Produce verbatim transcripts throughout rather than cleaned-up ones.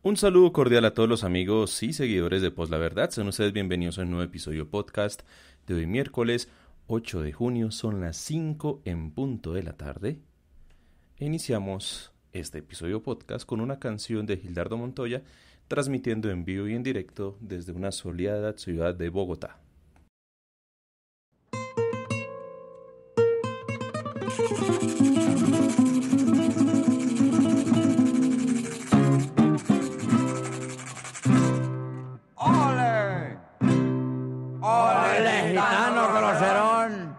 Un saludo cordial a todos los amigos y seguidores de Post La Verdad. Sean ustedes bienvenidos a un nuevo episodio podcast de hoy miércoles ocho de junio. Son las cinco en punto de la tarde. Iniciamos este episodio podcast con una canción de Gildardo Montoya, transmitiendo en vivo y en directo desde una soleada ciudad de Bogotá. ¡Ole! ¡Ole, gitano groserón!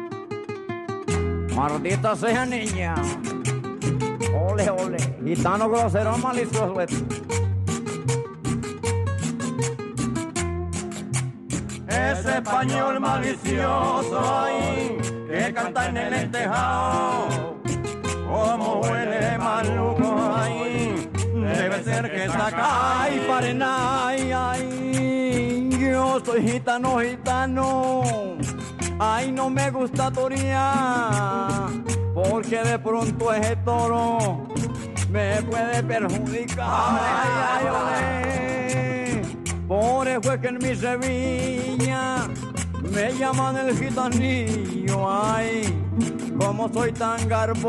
Maldita sea niña. ¡Ole, ole! Gitano groserón malicioso. Ese español malicioso ahí que canta en el tejado, como huele maluco ahí, debe ser que saca. Ay, paren, ay, ay, yo soy gitano, gitano. Ay, no me gusta torear, porque de pronto ese toro me puede perjudicar. Ay, ay, ay, por eso es que en mi Sevilla me llaman el gitanillo. Ay, como soy tan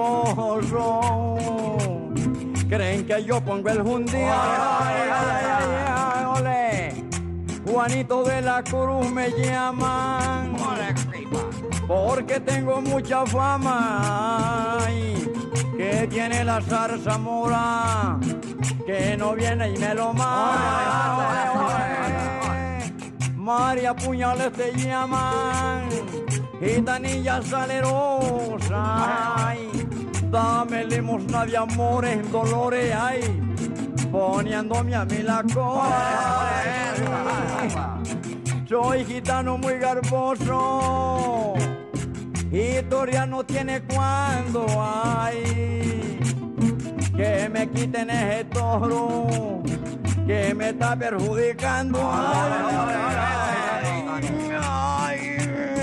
garboso, creen que yo pongo el jundío. Ay, ay, ay, ay, ole. Juanito de la Cruz me llaman, porque tengo mucha fama. Ay, que tiene la zarzamora, que no viene y me lo mata. María Puñales te llaman, gitanilla salerosa. Ay, dame limosna de amores, dolores, ay, poniéndome a mí la cosa. Soy gitano muy garboso, historia no tiene cuando, ay, que me quiten ese toro que me está perjudicando. Ay, ay, ay,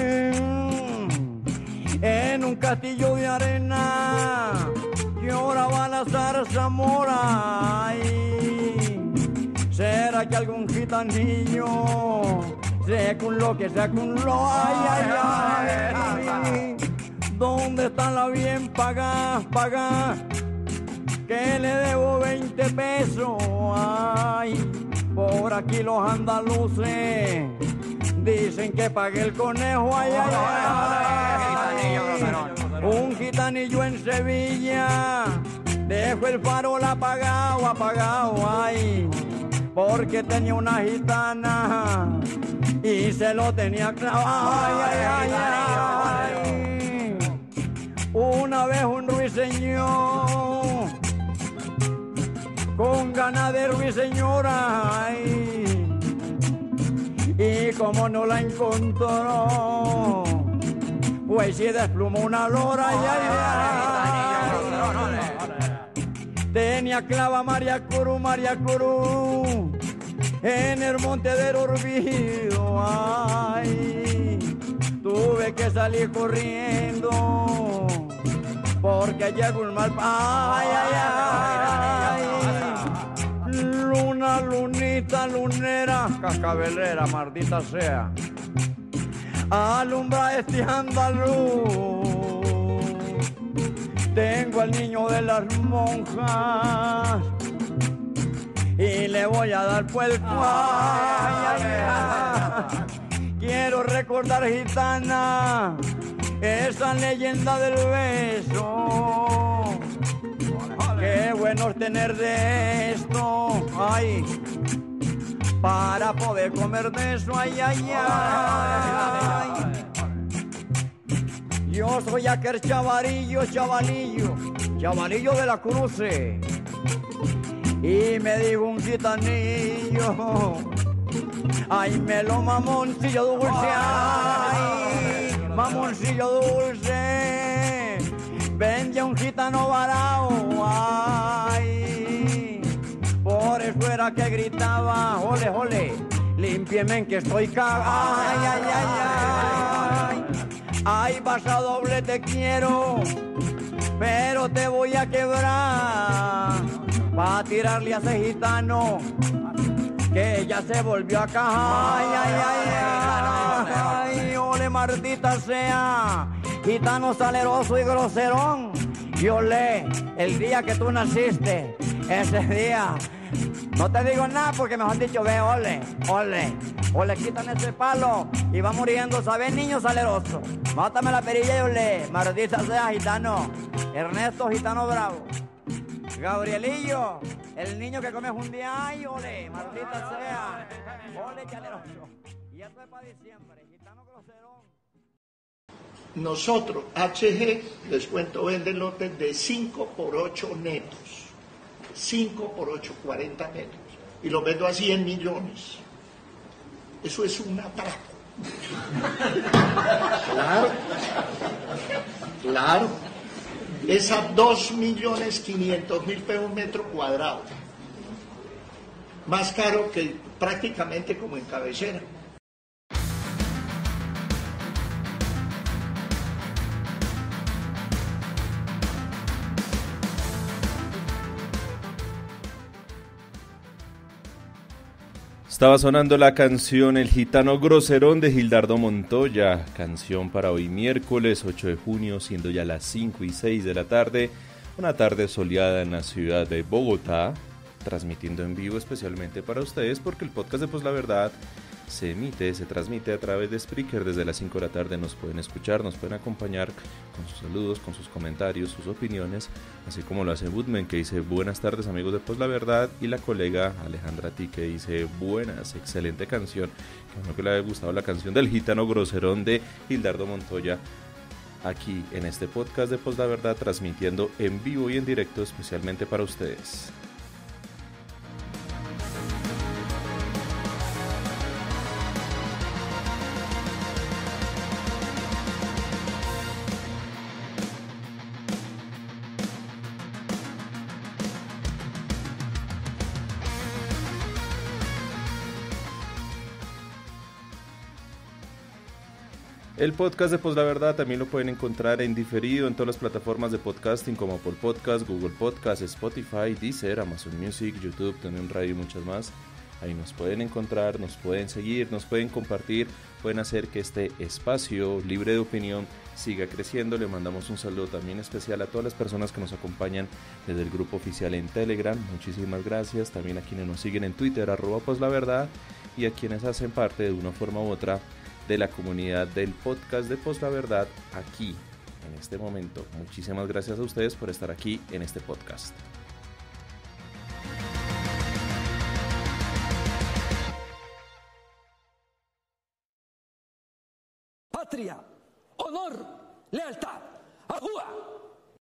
en un castillo de arena lloraba la zarzamora. Ay, ¿será que algún gitanillo se lo que se acumuló? Ay, ay, ay, ¿dónde están las bien pagadas, pagadas? Que le debo veinte pesos, ay, por aquí los andaluces dicen que pagué el conejo. Ay, ay, ay, ay, un gitanillo en Sevilla dejó el farol apagado, apagado, ay, porque tenía una gitana y se lo tenía clavado. Ay, ay, ay, ay, ay. Una vez un ruiseñor con ganas de ruiseñora, ay, y como no la encontró, pues si desplumó una lora. Ay, ay, ay, tenía clava María Cruz, María Cruz, en el monte del Orbido. Ay, tuve que salir corriendo porque llegó un mal. Ay, ay, ay, luna, lunita, lunera, cascabelera, maldita sea, alumbra este andaluz. Tengo al niño de las monjas y le voy a dar puerco. Ay, ay, ay. Quiero recordar, gitana, esa leyenda del beso. Qué bueno es tener de esto, ay, para poder comer de eso. Ay, ay, ay. Yo soy aquel chavarillo, chavalillo, chavalillo de la Cruce. Y me dijo un gitanillo, ay, me lo mamoncillo dulce, ay, mamoncillo dulce, vende un gitano varao, ay, por eso era que gritaba, ole, ole, límpieme que estoy cagado. Ay, ay, ay, ay, ay, vas a doble te quiero, pero te voy a quebrar. pa' tirarle a ese gitano que ya se volvió acá. Ay, ay, ay, ay, ay, ole, maldita sea, gitano saleroso y groserón. Y ole, el día que tú naciste, ese día, no te digo nada porque mejor dicho, ve, ole, ole, ole, quitan ese palo y va muriendo, ¿sabes, niño saleroso? Mátame la perilla y ole, maldita sea, gitano, Ernesto Gitano Bravo. Gabrielillo, el niño que come un día, ay, ole, maldita sea, ole, chaleroso. Y esto es para diciembre, gitano groserón. Nosotros, H G, les cuento, vende lotes de cinco por ocho netos, cinco por ocho, cuarenta netos, y los vendo a cien millones. Eso es un atraco. Claro, claro. Es a dos millones quinientos mil pesos un metro cuadrado. Más caro que prácticamente como en Cabecera. Estaba sonando la canción El Gitano Groserón de Gildardo Montoya, canción para hoy miércoles ocho de junio, siendo ya las cinco y seis de la tarde, una tarde soleada en la ciudad de Bogotá, transmitiendo en vivo especialmente para ustedes porque el podcast de Pues la Verdad se emite, se transmite a través de Spreaker desde las cinco de la tarde. Nos pueden escuchar, nos pueden acompañar con sus saludos, con sus comentarios, sus opiniones, así como lo hace Woodman, que dice buenas tardes amigos de Pues la Verdad, y la colega Alejandra T, que dice buenas, excelente canción, que bueno que le haya gustado la canción del Gitano Groserón de Gildardo Montoya, aquí en este podcast de Pues la Verdad, transmitiendo en vivo y en directo especialmente para ustedes. El podcast de Pues la Verdad también lo pueden encontrar en diferido en todas las plataformas de podcasting como Apple Podcast, Google Podcast, Spotify, Deezer, Amazon Music, YouTube, TuneIn Radio y muchas más. Ahí nos pueden encontrar, nos pueden seguir, nos pueden compartir, pueden hacer que este espacio libre de opinión siga creciendo. Le mandamos un saludo también especial a todas las personas que nos acompañan desde el grupo oficial en Telegram. Muchísimas gracias. También a quienes nos siguen en Twitter, arroba Pues la Verdad, y a quienes hacen parte de una forma u otra de la comunidad del podcast de Pues la Verdad aquí, en este momento. Muchísimas gracias a ustedes por estar aquí en este podcast. Patria, honor, lealtad, ¡ajúa!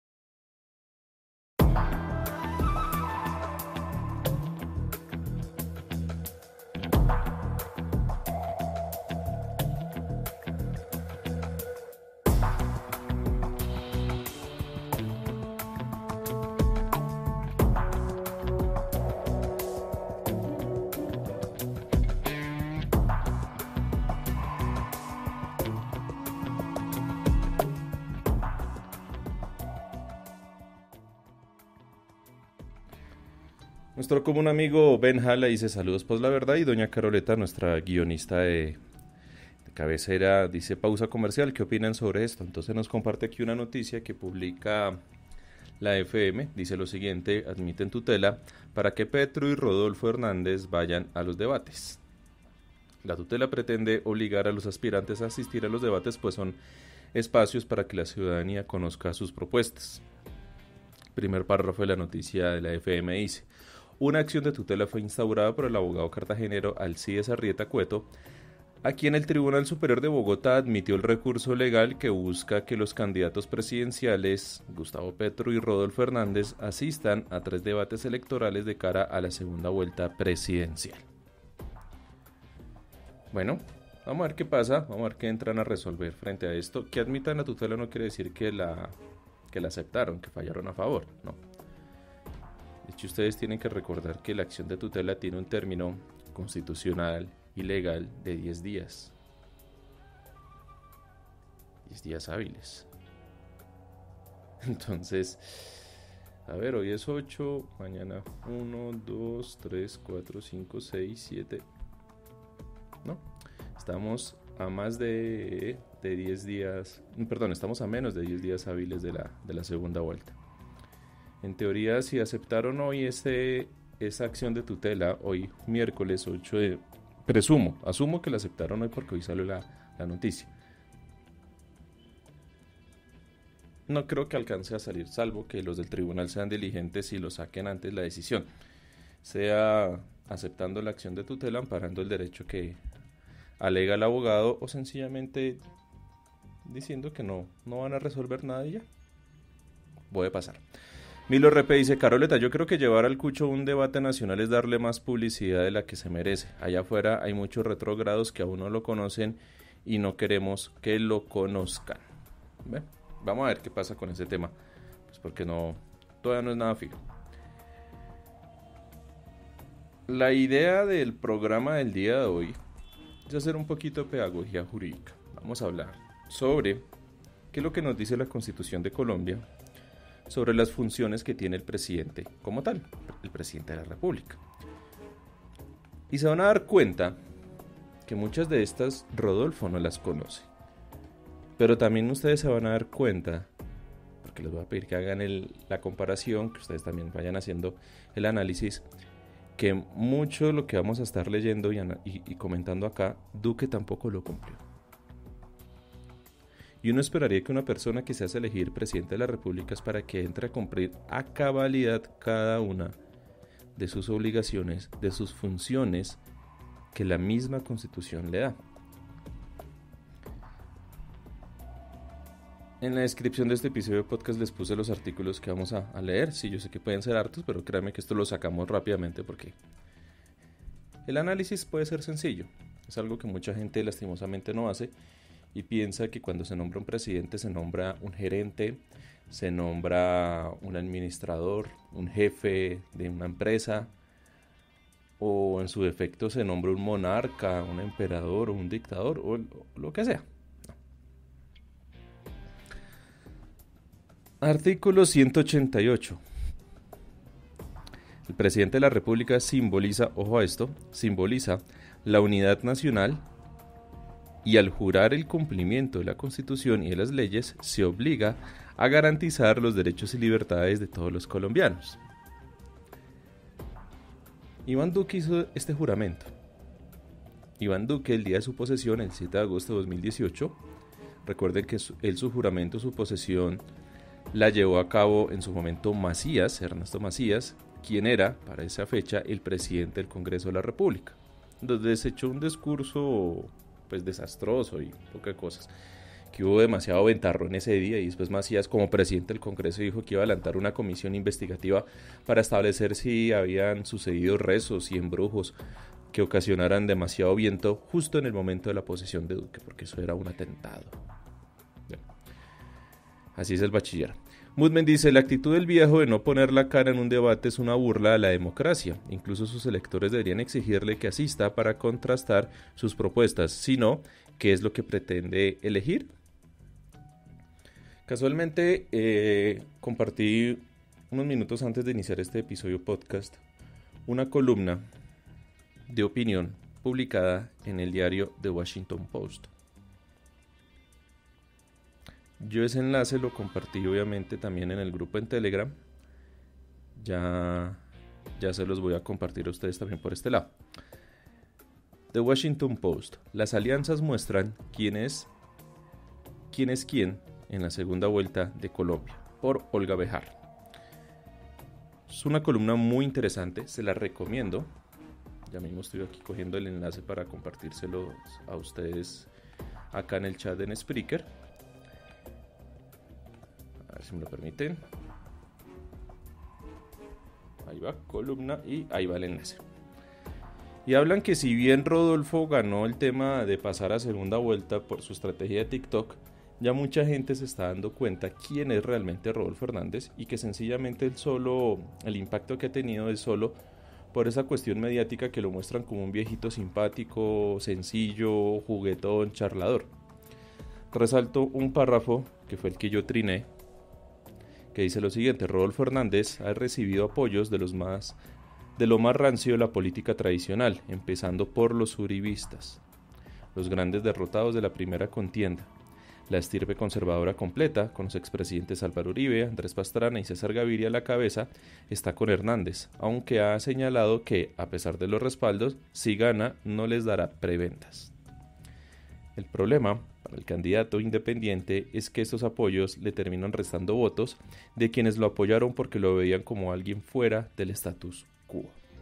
Nuestro común amigo Ben Jala dice saludos Pues la Verdad, y doña Caroleta, nuestra guionista de, de cabecera, dice pausa comercial, ¿qué opinan sobre esto? Entonces nos comparte aquí una noticia que publica la F M, dice lo siguiente: admiten tutela para que Petro y Rodolfo Hernández vayan a los debates. La tutela pretende obligar a los aspirantes a asistir a los debates, pues son espacios para que la ciudadanía conozca sus propuestas. Primer párrafo de la noticia de la F M dice: una acción de tutela fue instaurada por el abogado cartagenero Alcides Arrieta Cueto, a quien el Tribunal Superior de Bogotá admitió el recurso legal que busca que los candidatos presidenciales Gustavo Petro y Rodolfo Hernández asistan a tres debates electorales de cara a la segunda vuelta presidencial. Bueno, vamos a ver qué pasa, vamos a ver qué entran a resolver frente a esto. Que admitan la tutela no quiere decir que la, que la aceptaron, que fallaron a favor, no. De hecho, ustedes tienen que recordar que la acción de tutela tiene un término constitucional y legal de diez días. diez días hábiles. Entonces, A ver, hoy es ocho, mañana uno, dos, tres, cuatro, cinco, seis, siete. No, estamos a más de, de diez días, perdón, estamos a menos de diez días hábiles de la, de la segunda vuelta. En teoría, si aceptaron hoy ese, esa acción de tutela, hoy miércoles ocho de... Presumo, asumo que la aceptaron hoy porque hoy salió la, la noticia. No creo que alcance a salir, salvo que los del tribunal sean diligentes y lo saquen antes la decisión, sea aceptando la acción de tutela, amparando el derecho que alega el abogado, o sencillamente diciendo que no, no van a resolver nada y ya. Puede pasar. Milo Repe dice, Caroleta, yo creo que llevar al cucho un debate nacional es darle más publicidad de la que se merece. Allá afuera hay muchos retrógrados que aún no lo conocen y no queremos que lo conozcan. ¿Ven? Vamos a ver qué pasa con ese tema, pues porque no, todavía no es nada fijo. La idea del programa del día de hoy es hacer un poquito de pedagogía jurídica. Vamos a hablar sobre qué es lo que nos dice la Constitución de Colombia sobre las funciones que tiene el presidente como tal, el presidente de la República. Y se van a dar cuenta que muchas de estas Rodolfo no las conoce. Pero también ustedes se van a dar cuenta, porque les voy a pedir que hagan el, la comparación, que ustedes también vayan haciendo el análisis, que mucho de lo que vamos a estar leyendo y, y, y comentando acá, Duque tampoco lo cumplió. Y uno esperaría que una persona que se hace elegir presidente de la República es para que entre a cumplir a cabalidad cada una de sus obligaciones, de sus funciones que la misma Constitución le da. En la descripción de este episodio de podcast les puse los artículos que vamos a, a leer. Sí, yo sé que pueden ser hartos, pero créanme que esto lo sacamos rápidamente porque el análisis puede ser sencillo. Es algo que mucha gente lastimosamente no hace y piensa que cuando se nombra un presidente se nombra un gerente, se nombra un administrador, un jefe de una empresa, o en su defecto se nombra un monarca, un emperador o un dictador o, o lo que sea. Artículo ciento ochenta y ocho. El presidente de la República simboliza, ojo a esto, simboliza la unidad nacional y al jurar el cumplimiento de la Constitución y de las leyes se obliga a garantizar los derechos y libertades de todos los colombianos. Iván Duque hizo este juramento. Iván Duque, el día de su posesión, el siete de agosto de dos mil dieciocho, recuerden que él su juramento, su posesión, la llevó a cabo en su momento Macías, Ernesto Macías, quien era, para esa fecha, el presidente del Congreso de la República, donde se echó un discurso pues desastroso y pocas cosas, que hubo demasiado ventarrón ese día y después Macías, como presidente del Congreso, dijo que iba a adelantar una comisión investigativa para establecer si habían sucedido rezos y embrujos que ocasionaran demasiado viento justo en el momento de la posesión de Duque, porque eso era un atentado. Bueno, así es el bachiller. Mudmen dice, la actitud del viejo de no poner la cara en un debate es una burla a la democracia. Incluso sus electores deberían exigirle que asista para contrastar sus propuestas. Si no, ¿qué es lo que pretende elegir? Casualmente, eh, compartí unos minutos antes de iniciar este episodio podcast una columna de opinión publicada en el diario The Washington Post. Yo ese enlace lo compartí obviamente también en el grupo en Telegram. Ya, ya se los voy a compartir a ustedes también por este lado. The Washington Post. Las alianzas muestran quién es quién es quién en la segunda vuelta de Colombia, por Olga Bejar. Es una columna muy interesante, se la recomiendo. Ya mismo estoy aquí cogiendo el enlace para compartírselos a ustedes acá en el chat en Spreaker. A ver si me lo permiten. Ahí va, columna, y ahí va el enlace. Y hablan que si bien Rodolfo ganó el tema de pasar a segunda vuelta por su estrategia de TikTok, ya mucha gente se está dando cuenta quién es realmente Rodolfo Hernández y que sencillamente el solo, el impacto que ha tenido es solo por esa cuestión mediática que lo muestran como un viejito simpático, sencillo, juguetón, charlador. Resalto un párrafo que fue el que yo triné, que dice lo siguiente: Rodolfo Hernández ha recibido apoyos de los más de lo más rancio de la política tradicional, empezando por los uribistas, los grandes derrotados de la primera contienda. La estirpe conservadora completa, con los expresidentes Álvaro Uribe, Andrés Pastrana y César Gaviria a la cabeza, está con Hernández, aunque ha señalado que, a pesar de los respaldos, si gana no les dará preventas. El problema para el candidato independiente es que estos apoyos le terminan restando votos de quienes lo apoyaron porque lo veían como alguien fuera del status quo.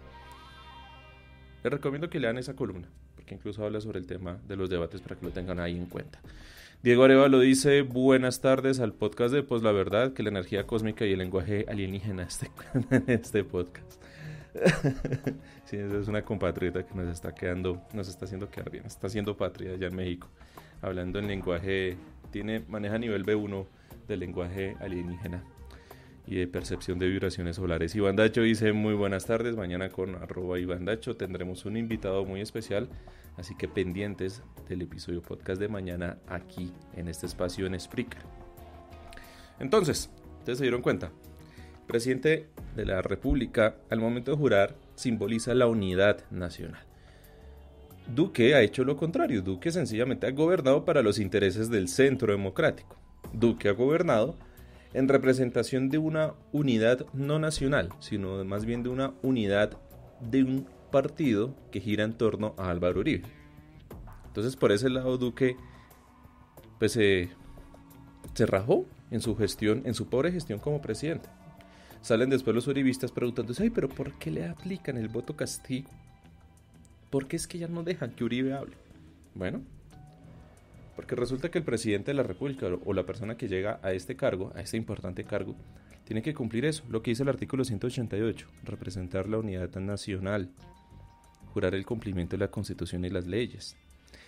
Les recomiendo que lean esa columna, porque incluso habla sobre el tema de los debates para que lo tengan ahí en cuenta. Diego Arevalo dice: buenas tardes al podcast de Pues la Verdad, que la energía cósmica y el lenguaje alienígena este, este podcast. Sí, esa es una compatriota que nos está quedando, nos está haciendo quedar bien, está haciendo patria allá en México, hablando en lenguaje, tiene, maneja nivel B uno del lenguaje alienígena y de percepción de vibraciones solares. Iván Dacho dice: muy buenas tardes, mañana con arroba Iván Dacho tendremos un invitado muy especial, así que pendientes del episodio podcast de mañana aquí en este espacio en Spreaker. Entonces, ¿ustedes se dieron cuenta? El presidente de la República al momento de jurar simboliza la unidad nacional. Duque ha hecho lo contrario. Duque sencillamente ha gobernado para los intereses del centro democrático. Duque ha gobernado en representación de una unidad no nacional, sino más bien de una unidad de un partido que gira en torno a Álvaro Uribe. Entonces, por ese lado, Duque pues se, se rajó en su gestión, en su pobre gestión como presidente. Salen después los uribistas preguntándose: ay, pero ¿por qué le aplican el voto castigo? ¿Por qué es que ya no dejan que Uribe hable? Bueno, porque resulta que el presidente de la República o la persona que llega a este cargo, a este importante cargo, tiene que cumplir eso, lo que dice el artículo ciento ochenta y ocho, representar la unidad nacional, jurar el cumplimiento de la Constitución y las leyes.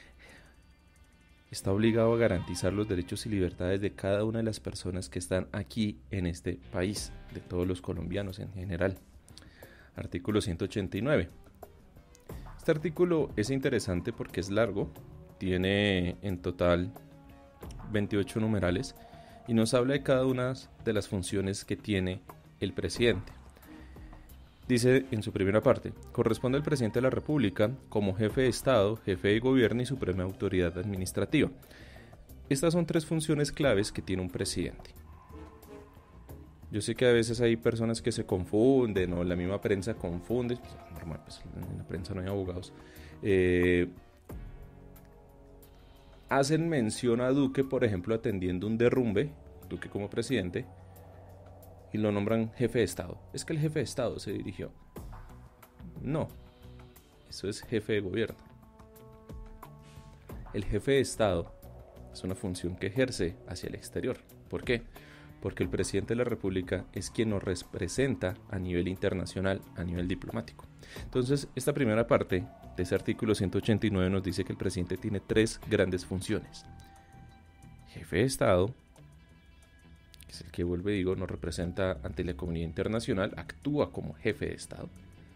Está obligado a garantizar los derechos y libertades de cada una de las personas que están aquí en este país, de todos los colombianos en general. Artículo ciento ochenta y nueve. Este artículo es interesante porque es largo, tiene en total veintiocho numerales y nos habla de cada una de las funciones que tiene el presidente. Dice en su primera parte: corresponde al presidente de la República como jefe de Estado, jefe de gobierno y suprema autoridad administrativa. Estas son tres funciones claves que tiene un presidente. Yo sé que a veces hay personas que se confunden, o la misma prensa confunde, pues, normal, pues en la prensa no hay abogados, eh, hacen mención a Duque, por ejemplo, atendiendo un derrumbe, Duque como presidente, y lo nombran jefe de Estado. Es que el jefe de Estado se dirigió. No, eso es jefe de gobierno. El jefe de Estado es una función que ejerce hacia el exterior. ¿Por qué? Porque el presidente de la República es quien nos representa a nivel internacional, a nivel diplomático. Entonces, esta primera parte de ese artículo ciento ochenta y nueve nos dice que el presidente tiene tres grandes funciones. Jefe de Estado, que es el que, vuelve, digo, nos representa ante la comunidad internacional, actúa como jefe de Estado.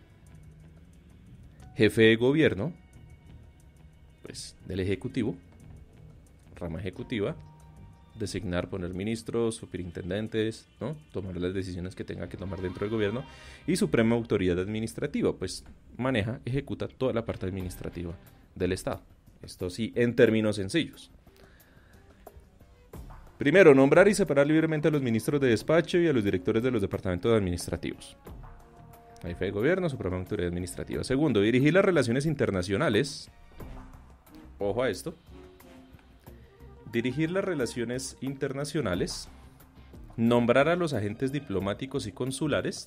Jefe de gobierno, pues del Ejecutivo, rama ejecutiva, designar, poner ministros, superintendentes, ¿no? Tomar las decisiones que tenga que tomar dentro del gobierno. Y suprema autoridad administrativa, pues maneja, ejecuta toda la parte administrativa del Estado. Esto sí, en términos sencillos. Primero, nombrar y separar libremente a los ministros de despacho y a los directores de los departamentos administrativos. Jefe de gobierno, suprema autoridad administrativa. Segundo, dirigir las relaciones internacionales. Ojo a esto. Dirigir las relaciones internacionales, nombrar a los agentes diplomáticos y consulares,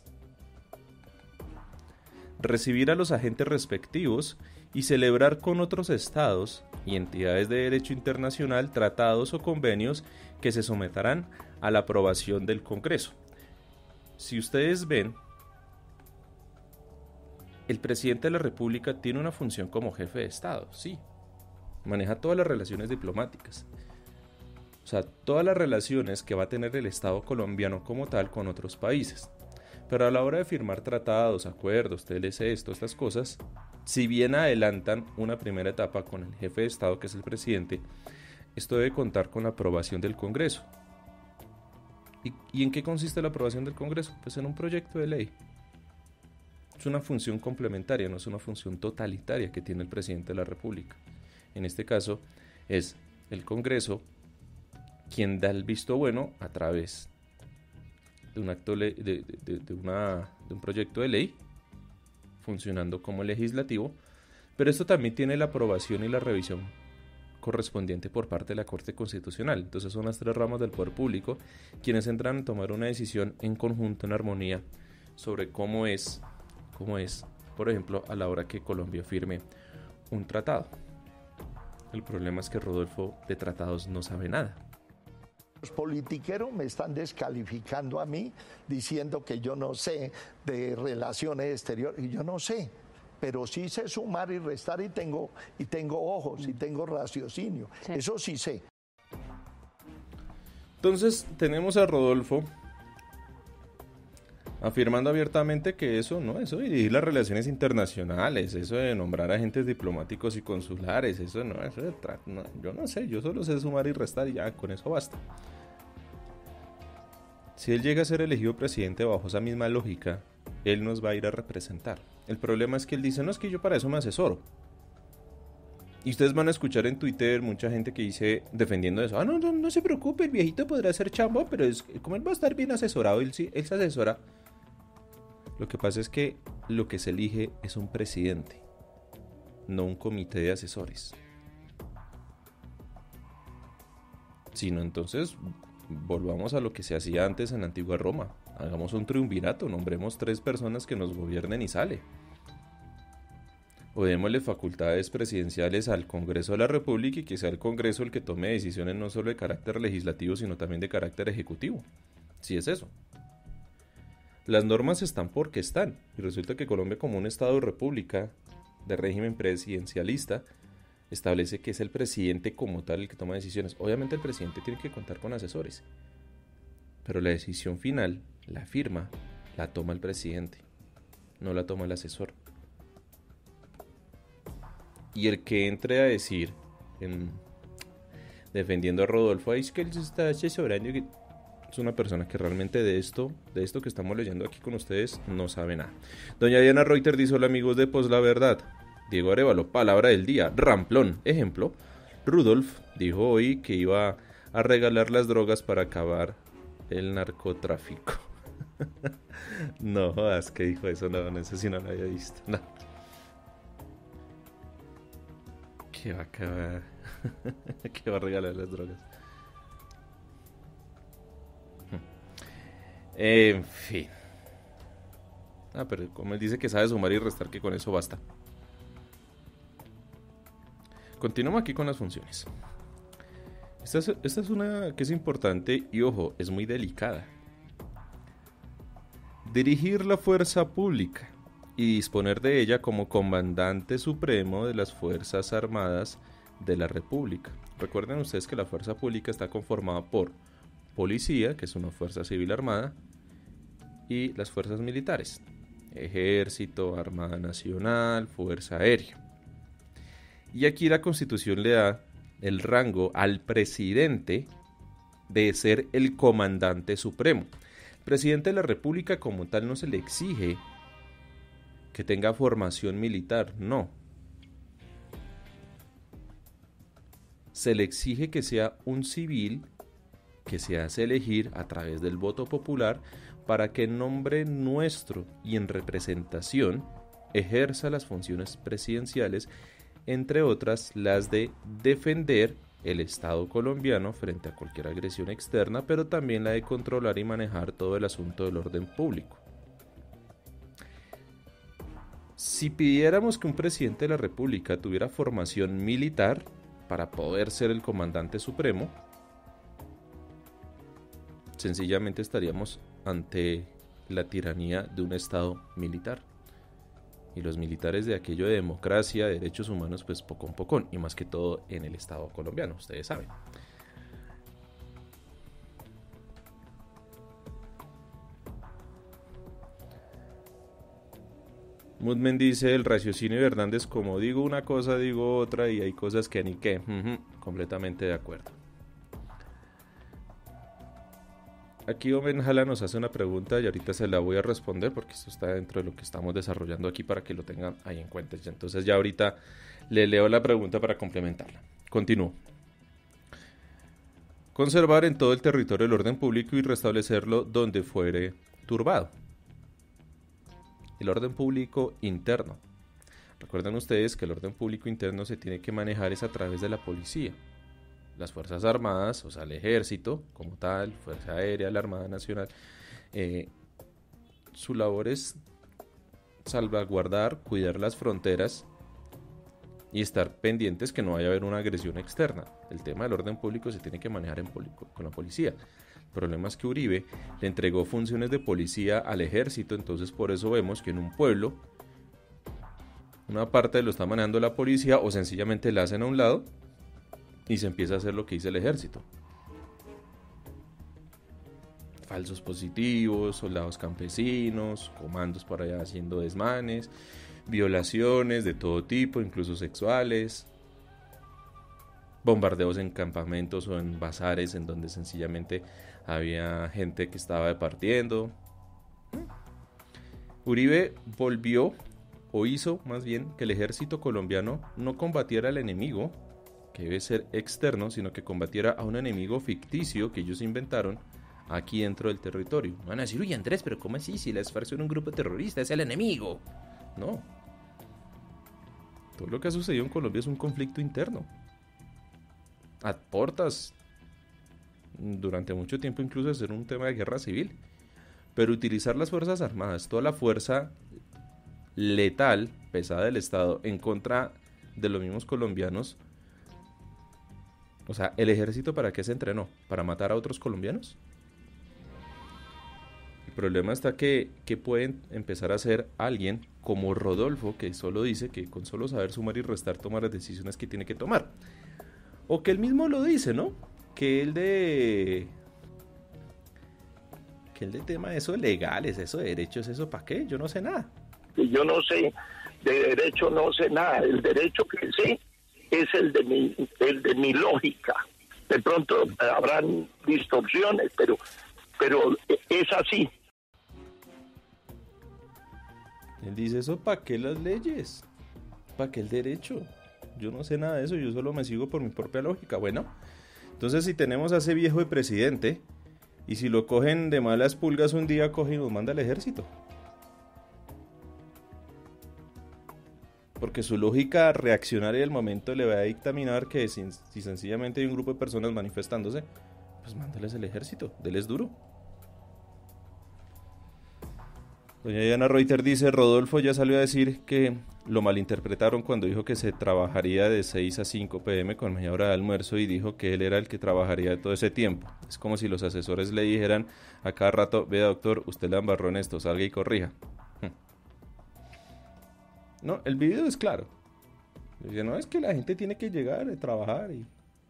recibir a los agentes respectivos y celebrar con otros estados y entidades de derecho internacional tratados o convenios que se someterán a la aprobación del Congreso. Si ustedes ven, el presidente de la República tiene una función como jefe de Estado, sí, maneja todas las relaciones diplomáticas. O sea, todas las relaciones que va a tener el Estado colombiano como tal con otros países. Pero a la hora de firmar tratados, acuerdos, T L Cs, todas estas cosas, si bien adelantan una primera etapa con el jefe de Estado, que es el presidente, esto debe contar con la aprobación del Congreso. ¿Y, ¿Y en qué consiste la aprobación del Congreso? Pues en un proyecto de ley. Es una función complementaria, no es una función totalitaria que tiene el presidente de la República. En este caso, es el Congreso quien da el visto bueno a través de un acto de, de, de, de, una, de un proyecto de ley funcionando como legislativo, pero esto también tiene la aprobación y la revisión correspondiente por parte de la Corte Constitucional. Entonces son las tres ramas del poder público quienes entran a tomar una decisión en conjunto, en armonía, sobre cómo es, cómo es, por ejemplo, a la hora que Colombia firme un tratado. El problema es que Rodolfo de tratados no sabe nada. Los politiqueros me están descalificando a mí diciendo que yo no sé de relaciones exteriores, y yo no sé, pero sí sé sumar y restar y tengo, y tengo ojos y tengo raciocinio, sí. Eso sí sé. Entonces tenemos a Rodolfo afirmando abiertamente que eso, ¿no? Eso de dirigir las relaciones internacionales, eso de nombrar agentes diplomáticos y consulares, eso no, eso de tra- no, yo no sé, yo solo sé sumar y restar y ya, con eso basta. Si él llega a ser elegido presidente bajo esa misma lógica, él nos va a ir a representar. El problema es que él dice, no, es que yo para eso me asesoro. Y ustedes van a escuchar en Twitter mucha gente que dice, defendiendo eso, ah, no, no, no se preocupe, el viejito podrá ser chamba, pero es como él va a estar bien asesorado, él, sí, él se asesora. Lo que pasa es que lo que se elige es un presidente, no un comité de asesores. Sino entonces, volvamos a lo que se hacía antes en la antigua Roma. Hagamos un triunvirato, nombremos tres personas que nos gobiernen y sale. O démosle facultades presidenciales al Congreso de la República y que sea el Congreso el que tome decisiones no solo de carácter legislativo, sino también de carácter ejecutivo. Si es eso. Las normas están porque están, y resulta que Colombia, como un estado de república de régimen presidencialista, establece que es el presidente como tal el que toma decisiones. Obviamente el presidente tiene que contar con asesores, pero la decisión final, la firma, la toma el presidente, no la toma el asesor. Y el que entre a decir, en, defendiendo a Rodolfo, es que él se está asesorando, que es una persona que realmente de esto, de esto que estamos leyendo aquí con ustedes, no sabe nada. Doña Diana Reuter dice, hola amigos de Pos la Verdad. Diego Arevalo, palabra del día, ramplón. Ejemplo, Rudolf dijo hoy que iba a regalar las drogas para acabar el narcotráfico. No jodas, que dijo eso, no, no sé si no lo había visto. No. ¿Qué va a acabar? ¿Qué va a regalar las drogas? En fin. Ah, pero como él dice que sabe sumar y restar, que con eso basta. Continuamos aquí con las funciones. Esta es, esta es una que es importante y, ojo, es muy delicada. Dirigir la fuerza pública y disponer de ella como comandante supremo de las Fuerzas Armadas de la República. Recuerden ustedes que la fuerza pública está conformada por policía, que es una fuerza civil armada, y las fuerzas militares, ejército, Armada Nacional, Fuerza Aérea. Y aquí la Constitución le da el rango al presidente de ser el comandante supremo. El presidente de la República como tal no se le exige que tenga formación militar, no. Se le exige que sea un civil que se hace elegir a través del voto popular para que en nombre nuestro y en representación ejerza las funciones presidenciales, entre otras las de defender el Estado colombiano frente a cualquier agresión externa, pero también la de controlar y manejar todo el asunto del orden público. Si pidiéramos que un presidente de la República tuviera formación militar para poder ser el comandante supremo, sencillamente estaríamos ante la tiranía de un Estado militar. Y los militares de aquello de democracia, de derechos humanos, pues poco a poco, y más que todo en el Estado colombiano, ustedes saben. Mudmen dice, el raciocinio de Hernández, como digo una cosa, digo otra, y hay cosas que ni qué. Uh-huh, completamente de acuerdo. aquí Omen Jala nos hace una pregunta y ahorita se la voy a responder porque esto está dentro de lo que estamos desarrollando aquí para que lo tengan ahí en cuenta. Entonces ya ahorita le leo la pregunta para complementarla. Continúo. Conservar en todo el territorio el orden público y restablecerlo donde fuere turbado. El orden público interno. Recuerden ustedes que el orden público interno se tiene que manejar es a través de la policía. Las Fuerzas Armadas, o sea, el Ejército como tal, Fuerza Aérea, la Armada Nacional, eh, su labor es salvaguardar, cuidar las fronteras y estar pendientes que no vaya a haber una agresión externa. El tema del orden público se tiene que manejar en poli- con la policía. El problema es que Uribe le entregó funciones de policía al Ejército, entonces por eso vemos que en un pueblo una parte lo está manejando la policía o sencillamente la hacen a un lado y se empieza a hacer lo que dice el ejército. Falsos positivos, soldados campesinos, comandos por allá haciendo desmanes, violaciones de todo tipo, incluso sexuales, bombardeos en campamentos o en bazares en donde sencillamente había gente que estaba departiendo. Uribe volvió, o hizo más bien, que el ejército colombiano no combatiera al enemigo, que debe ser externo, sino que combatiera a un enemigo ficticio que ellos inventaron aquí dentro del territorio. Van a decir, uy Andrés, pero ¿cómo así? Si la FARC son un grupo terrorista, es el enemigo. No. Todo lo que ha sucedido en Colombia es un conflicto interno. A portas, durante mucho tiempo incluso de ser un tema de guerra civil. Pero utilizar las Fuerzas Armadas, toda la fuerza letal, pesada del Estado, en contra de los mismos colombianos. O sea, ¿el ejército para qué se entrenó? ¿Para matar a otros colombianos? El problema está que, que pueden empezar a hacer alguien como Rodolfo, que solo dice que con solo saber sumar y restar toma las decisiones que tiene que tomar. O que él mismo lo dice, ¿no? Que él de... Que él de tema de eso legales, eso de derechos, eso ¿para qué? Yo no sé nada. Yo no sé, de derecho no sé nada. El derecho que sé es el de mi, el de mi lógica. De pronto habrán distorsiones, pero, pero es así. Él dice eso, ¿para qué las leyes? ¿Para qué el derecho? Yo no sé nada de eso, yo solo me sigo por mi propia lógica. Bueno, entonces si tenemos a ese viejo de presidente, y si lo cogen de malas pulgas un día, coge y nos manda al ejército. Porque su lógica reaccionaria del momento le va a dictaminar que si, si sencillamente hay un grupo de personas manifestándose, pues mándales el ejército, déles duro. Doña Diana Reuter dice, Rodolfo ya salió a decir que lo malinterpretaron cuando dijo que se trabajaría de seis a cinco pe eme con media hora de almuerzo y dijo que él era el que trabajaría todo ese tiempo. Es como si los asesores le dijeran a cada rato, vea doctor, usted la embarró en esto, salga y corrija. No, el video es claro. Dice, no, es que la gente tiene que llegar a trabajar y,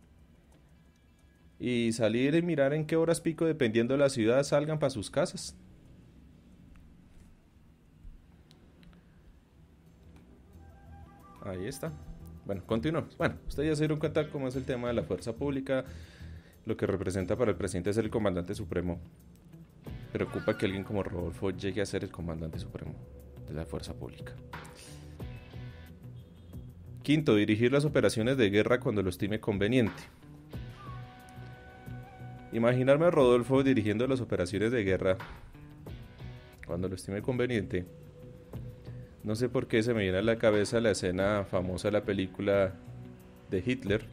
y salir y mirar en qué horas pico, dependiendo de la ciudad, salgan para sus casas. Ahí está. Bueno, continuamos. Bueno, ustedes ya se dieron cuenta cómo es el tema de la fuerza pública. Lo que representa para el presidente es el comandante supremo. Preocupa que alguien como Rodolfo llegue a ser el comandante supremo de la fuerza pública. Quinto, dirigir las operaciones de guerra cuando lo estime conveniente. Imaginarme a Rodolfo dirigiendo las operaciones de guerra cuando lo estime conveniente. No sé por qué se me viene a la cabeza la escena famosa de la película de Hitler,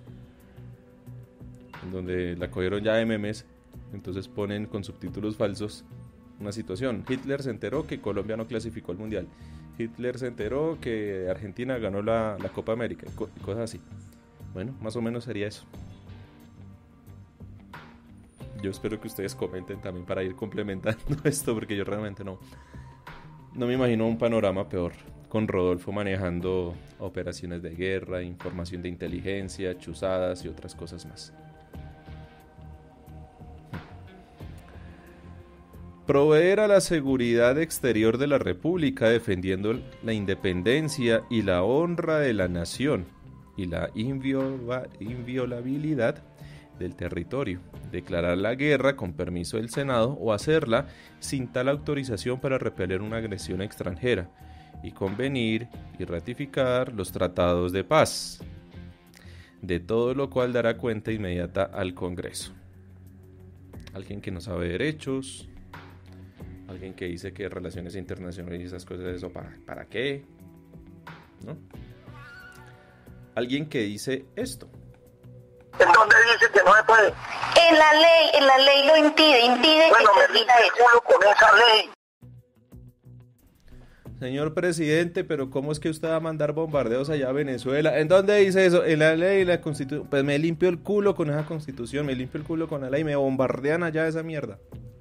en donde la cogieron ya de memes, entonces ponen con subtítulos falsos una situación. Hitler se enteró que Colombia no clasificó al Mundial. Hitler se enteró que Argentina ganó la, la Copa América, y co- y cosas así. Bueno, más o menos sería eso. Yo espero que ustedes comenten también para ir complementando esto, porque yo realmente no... No me imagino un panorama peor, con Rodolfo manejando operaciones de guerra, información de inteligencia, chuzadas y otras cosas más. Proveer a la seguridad exterior de la República defendiendo la independencia y la honra de la nación y la inviola- inviolabilidad del territorio, declarar la guerra con permiso del Senado o hacerla sin tal autorización para repeler una agresión extranjera y convenir y ratificar los tratados de paz, de todo lo cual dará cuenta inmediata al Congreso. Alguien que no sabe derechos, alguien que dice que relaciones internacionales y esas cosas, ¿eso para, para qué? ¿No? Alguien que dice esto. ¿En dónde dice que no se puede? En la ley, en la ley lo impide, impide Bueno, que me se dice diga el eso. culo con esa ley. Señor presidente, pero ¿cómo es que usted va a mandar bombardeos allá a Venezuela? ¿En dónde dice eso? En la ley, en la constitución. Pues me limpio el culo con esa constitución, me limpio el culo con la ley, me bombardean allá esa mierda.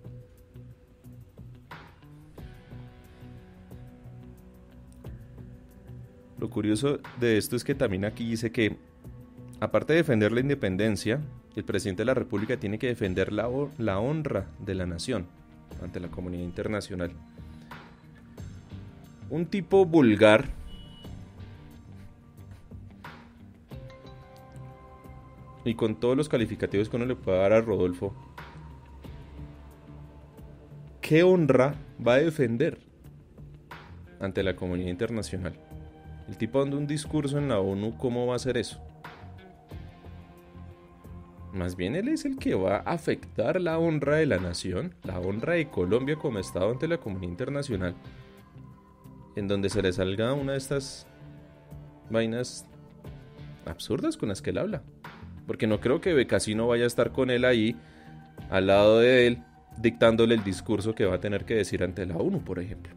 Lo curioso de esto es que también aquí dice que, aparte de defender la independencia, el presidente de la República tiene que defender la, la honra de la nación ante la comunidad internacional. Un tipo vulgar, y con todos los calificativos que uno le puede dar a Rodolfo, ¿qué honra va a defender ante la comunidad internacional? El tipo dando un discurso en la ONU, ¿cómo va a hacer eso? Más bien él es el que va a afectar la honra de la nación, la honra de Colombia como Estado ante la comunidad internacional, en donde se le salga una de estas vainas absurdas con las que él habla. Porque no creo que Becasino vaya a estar con él ahí, al lado de él, dictándole el discurso que va a tener que decir ante la ONU, por ejemplo.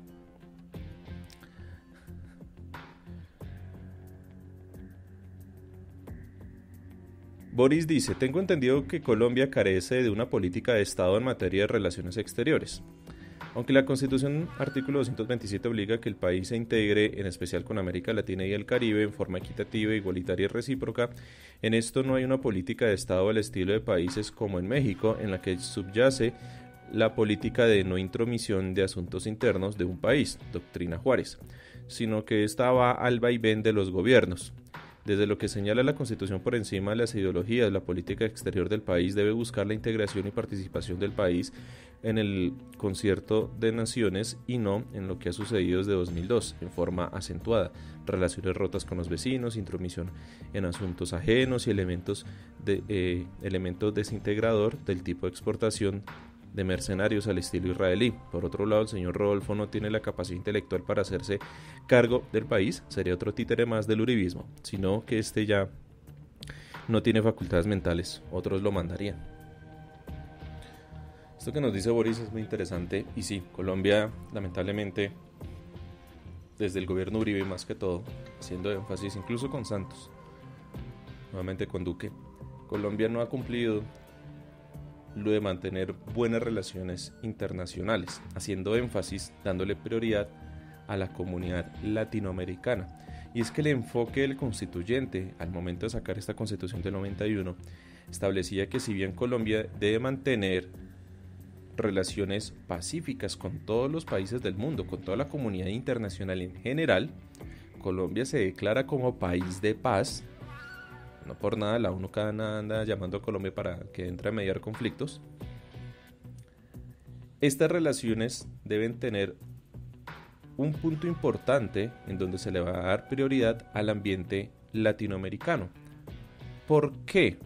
Boris dice, tengo entendido que Colombia carece de una política de Estado en materia de relaciones exteriores. Aunque la Constitución, artículo doscientos veintisiete, obliga a que el país se integre, en especial con América Latina y el Caribe, en forma equitativa, igualitaria y recíproca, en esto no hay una política de Estado al estilo de países como en México, en la que subyace la política de no intromisión de asuntos internos de un país, doctrina Juárez, sino que esta va al vaivén de los gobiernos. Desde lo que señala la Constitución por encima de las ideologías, la política exterior del país debe buscar la integración y participación del país en el concierto de naciones y no en lo que ha sucedido desde dos mil dos, en forma acentuada, relaciones rotas con los vecinos, intromisión en asuntos ajenos y elementos, de, eh, elementos desintegrador del tipo de exportación de mercenarios al estilo israelí. Por otro lado, el señor Rodolfo no tiene la capacidad intelectual para hacerse cargo del país, sería otro títere más del uribismo, sino que este ya no tiene facultades mentales, otros lo mandarían. Esto que nos dice Boris es muy interesante, y sí, Colombia lamentablemente, desde el gobierno Uribe más que todo, haciendo énfasis incluso con Santos, nuevamente con Duque, Colombia no ha cumplido lo de mantener buenas relaciones internacionales, haciendo énfasis, dándole prioridad a la comunidad latinoamericana. Y es que el enfoque del constituyente, al momento de sacar esta constitución del noventa y uno, establecía que si bien Colombia debe mantener relaciones pacíficas con todos los países del mundo, con toda la comunidad internacional en general, Colombia se declara como país de paz. No por nada, la ONU cada nada anda llamando a Colombia para que entre a mediar conflictos. Estas relaciones deben tener un punto importante en donde se le va a dar prioridad al ambiente latinoamericano. ¿Por qué?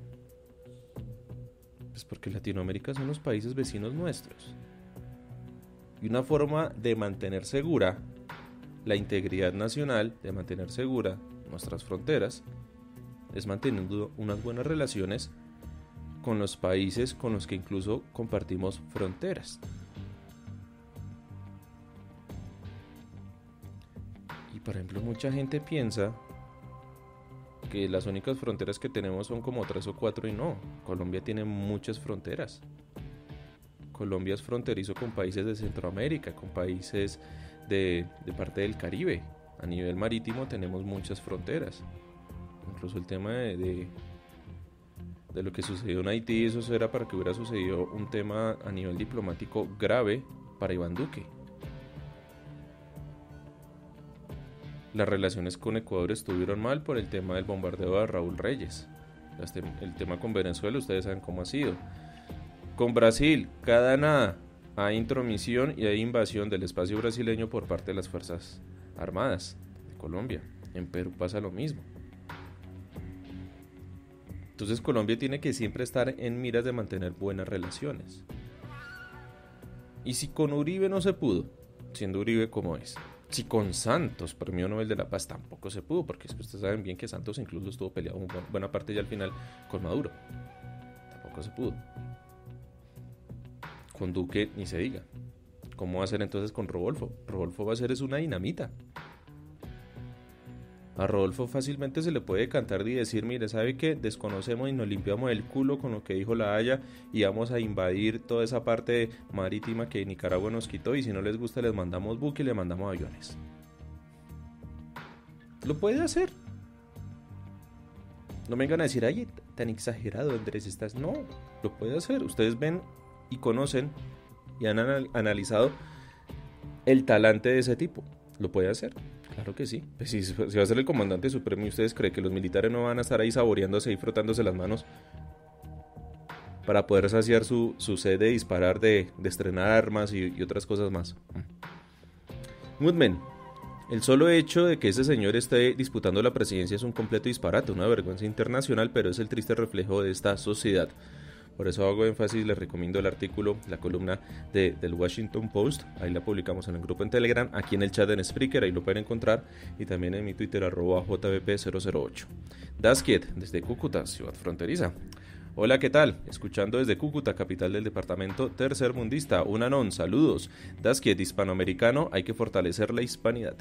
Pues porque Latinoamérica son los países vecinos nuestros. Y una forma de mantener segura la integridad nacional, de mantener segura nuestras fronteras, es manteniendo unas buenas relaciones con los países con los que incluso compartimos fronteras. Y por ejemplo, mucha gente piensa que las únicas fronteras que tenemos son como tres o cuatro, y no, Colombia tiene muchas fronteras. Colombia es fronterizo con países de Centroamérica, con países de, de parte del Caribe. A nivel marítimo tenemos muchas fronteras. Incluso el tema de, de, de lo que sucedió en Haití, eso era para que hubiera sucedido un tema a nivel diplomático grave para Iván Duque. Las relaciones con Ecuador estuvieron mal por el tema del bombardeo de Raúl Reyes. El tema con Venezuela, ustedes saben cómo ha sido. Con Brasil, cada nada hay intromisión y hay invasión del espacio brasileño por parte de las Fuerzas Armadas de Colombia. En Perú pasa lo mismo. Entonces Colombia tiene que siempre estar en miras de mantener buenas relaciones. Y si con Uribe no se pudo, siendo Uribe como es, si con Santos, Premio Nobel de la Paz, tampoco se pudo, porque es que ustedes saben bien que Santos incluso estuvo peleado una buena parte ya al final con Maduro. Tampoco se pudo. Con Duque ni se diga. ¿Cómo va a ser entonces con Rodolfo? Rodolfo va a ser es una dinamita. A Rodolfo fácilmente se le puede cantar y decir, mire, ¿sabe qué? Desconocemos y nos limpiamos el culo con lo que dijo la Haya y vamos a invadir toda esa parte marítima que Nicaragua nos quitó, y si no les gusta les mandamos buque y le mandamos aviones. Lo puede hacer. No vengan a decir, ay, tan exagerado, Andrés, estás... No, lo puede hacer. Ustedes ven y conocen y han anal- analizado el talante de ese tipo. Lo puede hacer. Claro que sí. Pues si, si va a ser el comandante supremo y ustedes creen que los militares no van a estar ahí saboreándose y frotándose las manos para poder saciar su, su sed de disparar, de, de estrenar armas y, y otras cosas más. Moodman, el solo hecho de que ese señor esté disputando la presidencia es un completo disparate, una vergüenza internacional, pero es el triste reflejo de esta sociedad. Por eso hago énfasis, les recomiendo el artículo, la columna de, del Washington Post, ahí la publicamos en el grupo en Telegram, aquí en el chat en Spreaker, ahí lo pueden encontrar, y también en mi Twitter, arroba J B P cero cero ocho. Daskiet, desde Cúcuta, ciudad fronteriza. Hola, ¿qué tal? Escuchando desde Cúcuta, capital del departamento tercermundista. Un anón, saludos. Daskiet, hispanoamericano, hay que fortalecer la hispanidad.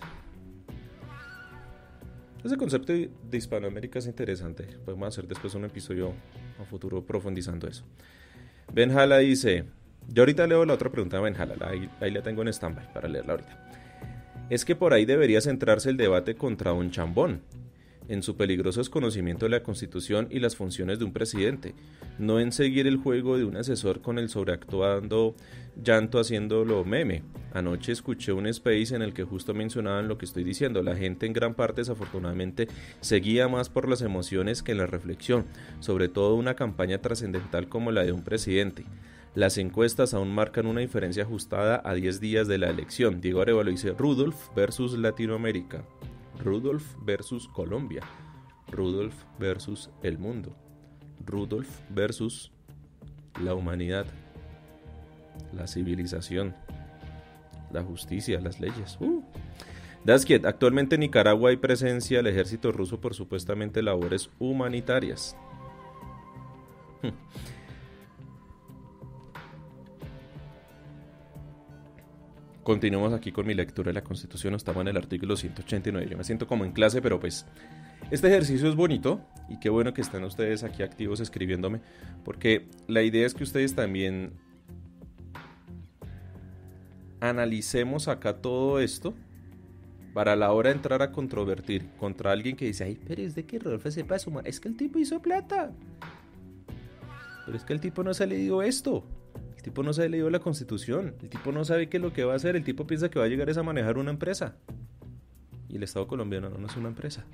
Ese concepto de Hispanoamérica es interesante. Podemos hacer después un episodio a futuro profundizando eso. Ben Jala dice, yo ahorita leo la otra pregunta de Ben Jala, ahí, ahí la tengo en stand-by para leerla ahorita. Es que por ahí debería centrarse el debate contra un chambón, en su peligroso desconocimiento de la Constitución y las funciones de un presidente, no en seguir el juego de un asesor con el sobreactuando llanto haciéndolo meme. Anoche escuché un space en el que justo mencionaban lo que estoy diciendo. La gente en gran parte desafortunadamente seguía más por las emociones que en la reflexión, sobre todo una campaña trascendental como la de un presidente. Las encuestas aún marcan una diferencia ajustada a diez días de la elección. Diego Arevalo dice Rudolf versus Latinoamérica. Rudolf versus Colombia, Rudolf versus el mundo, Rudolf versus la humanidad, la civilización, la justicia, las leyes. Uh. Daskiet, actualmente en Nicaragua hay presencia del ejército ruso por supuestamente labores humanitarias. Continuamos aquí con mi lectura de la Constitución. Estamos en el artículo ciento ochenta y nueve. Yo me siento como en clase, pero pues este ejercicio es bonito y qué bueno que estén ustedes aquí activos escribiéndome, porque la idea es que ustedes también analicemos acá todo esto para la hora de entrar a controvertir contra alguien que dice, ay, pero es de que Rodolfo sepa sumar, es que el tipo hizo plata, pero es que el tipo no se ha leído esto. El tipo no se ha leído la Constitución, el tipo no sabe qué es lo que va a hacer, el tipo piensa que va a llegar es a manejar una empresa. Y el Estado colombiano no, no es una empresa.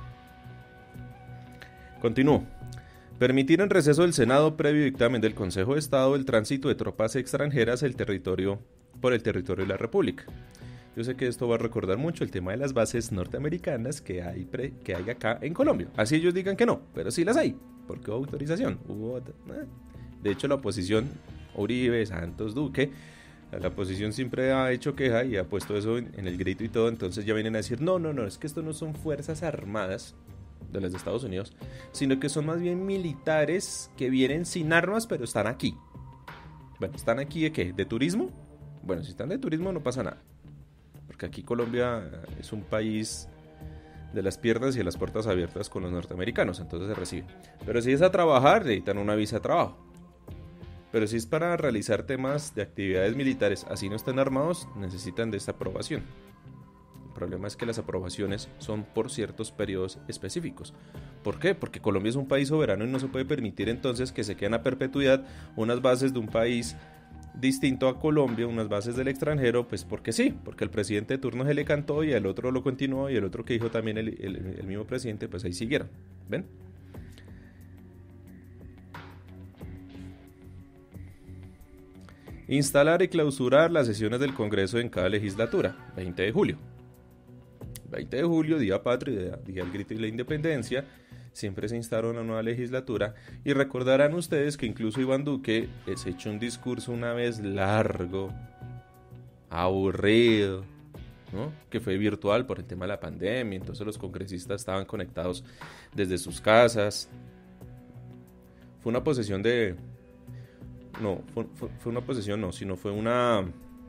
Continúo. Permitir en receso del Senado previo dictamen del Consejo de Estado el tránsito de tropas extranjeras el territorio, por el territorio de la República. Yo sé que esto va a recordar mucho el tema de las bases norteamericanas que hay, pre, que hay acá en Colombia. Así ellos digan que no, pero sí las hay, porque hubo autorización. Hubo, eh. De hecho, la oposición... Uribe, Santos, Duque, la oposición siempre ha hecho queja y ha puesto eso en, en el grito y todo, entonces ya vienen a decir, no, no, no, es que esto no son fuerzas armadas de las de Estados Unidos, sino que son más bien militares que vienen sin armas, pero están aquí. Bueno, ¿están aquí de qué? ¿De turismo? Bueno, si están de turismo no pasa nada, porque aquí Colombia es un país de las piernas y de las puertas abiertas con los norteamericanos, entonces se recibe. Pero si es a trabajar, necesitan una visa de trabajo. Pero si es para realizar temas de actividades militares, así no estén armados, necesitan de esta aprobación. El problema es que las aprobaciones son por ciertos periodos específicos. ¿Por qué? Porque Colombia es un país soberano y no se puede permitir entonces que se queden a perpetuidad unas bases de un país distinto a Colombia, unas bases del extranjero, pues porque sí, porque el presidente de turno se le cantó y el otro lo continuó y el otro que dijo también el, el, el mismo presidente, pues ahí siguieron. ¿Ven? Instalar y clausurar las sesiones del Congreso en cada legislatura, veinte de julio. veinte de julio, Día Patrio, Día del Grito y la Independencia, siempre se instala una nueva legislatura, y recordarán ustedes que incluso Iván Duque se echó un discurso una vez largo, aburrido, ¿no? Que fue virtual por el tema de la pandemia, entonces los congresistas estaban conectados desde sus casas. Fue una posesión de... No, fue, fue, fue una posesión no, sino fue una...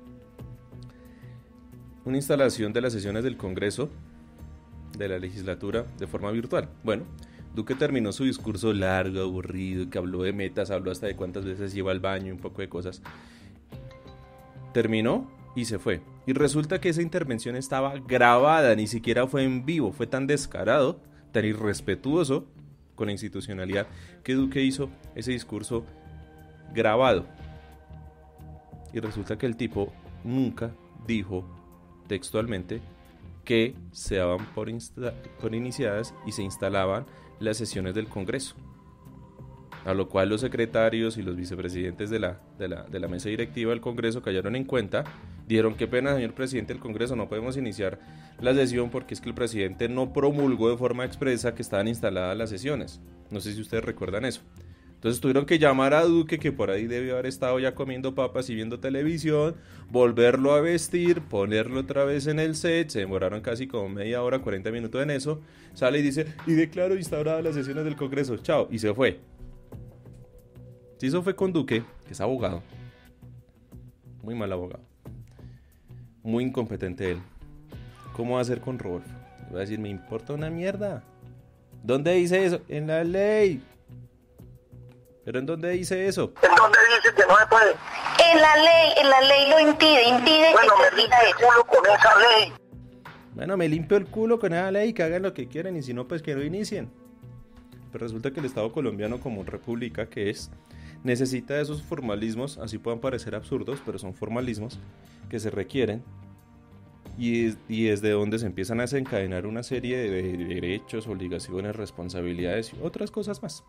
Una instalación de las sesiones del Congreso, de la legislatura, de forma virtual. Bueno, Duque terminó su discurso largo, aburrido, que habló de metas, habló hasta de cuántas veces lleva al baño, un poco de cosas. Terminó y se fue. Y resulta que esa intervención estaba grabada, ni siquiera fue en vivo, fue tan descarado, tan irrespetuoso con la institucionalidad, que Duque hizo ese discurso grabado. Y resulta que el tipo nunca dijo textualmente que se daban por, insta- por iniciadas y se instalaban las sesiones del Congreso, a lo cual los secretarios y los vicepresidentes de la, de la, de la mesa directiva del Congreso cayeron en cuenta, dijeron: qué pena, señor presidente del Congreso, no podemos iniciar la sesión porque es que el presidente no promulgó de forma expresa que estaban instaladas las sesiones. No sé si ustedes recuerdan eso. Entonces tuvieron que llamar a Duque, que por ahí debió haber estado ya comiendo papas y viendo televisión, volverlo a vestir, ponerlo otra vez en el set. Se demoraron casi como media hora, cuarenta minutos en eso. Sale y dice: y declaro instauradas las sesiones del Congreso, chao, y se fue. Si eso fue con Duque, que es abogado, muy mal abogado, muy incompetente él, ¿cómo va a ser con Rodolfo? Le voy a decir: me importa una mierda. ¿Dónde dice eso? En la ley. ¿Pero en dónde dice eso? ¿En dónde dice que no se puede? En la ley, en la ley lo impide, impide Bueno, que me se limpio diga el eso. culo con esa ley. Bueno, me limpio el culo con esa ley, que hagan lo que quieran, y si no, pues que no inicien. Pero resulta que el Estado colombiano, como república que es, necesita de esos formalismos, así puedan parecer absurdos, pero son formalismos que se requieren, y es, y es de donde se empiezan a desencadenar una serie de derechos, obligaciones, responsabilidades y otras cosas más.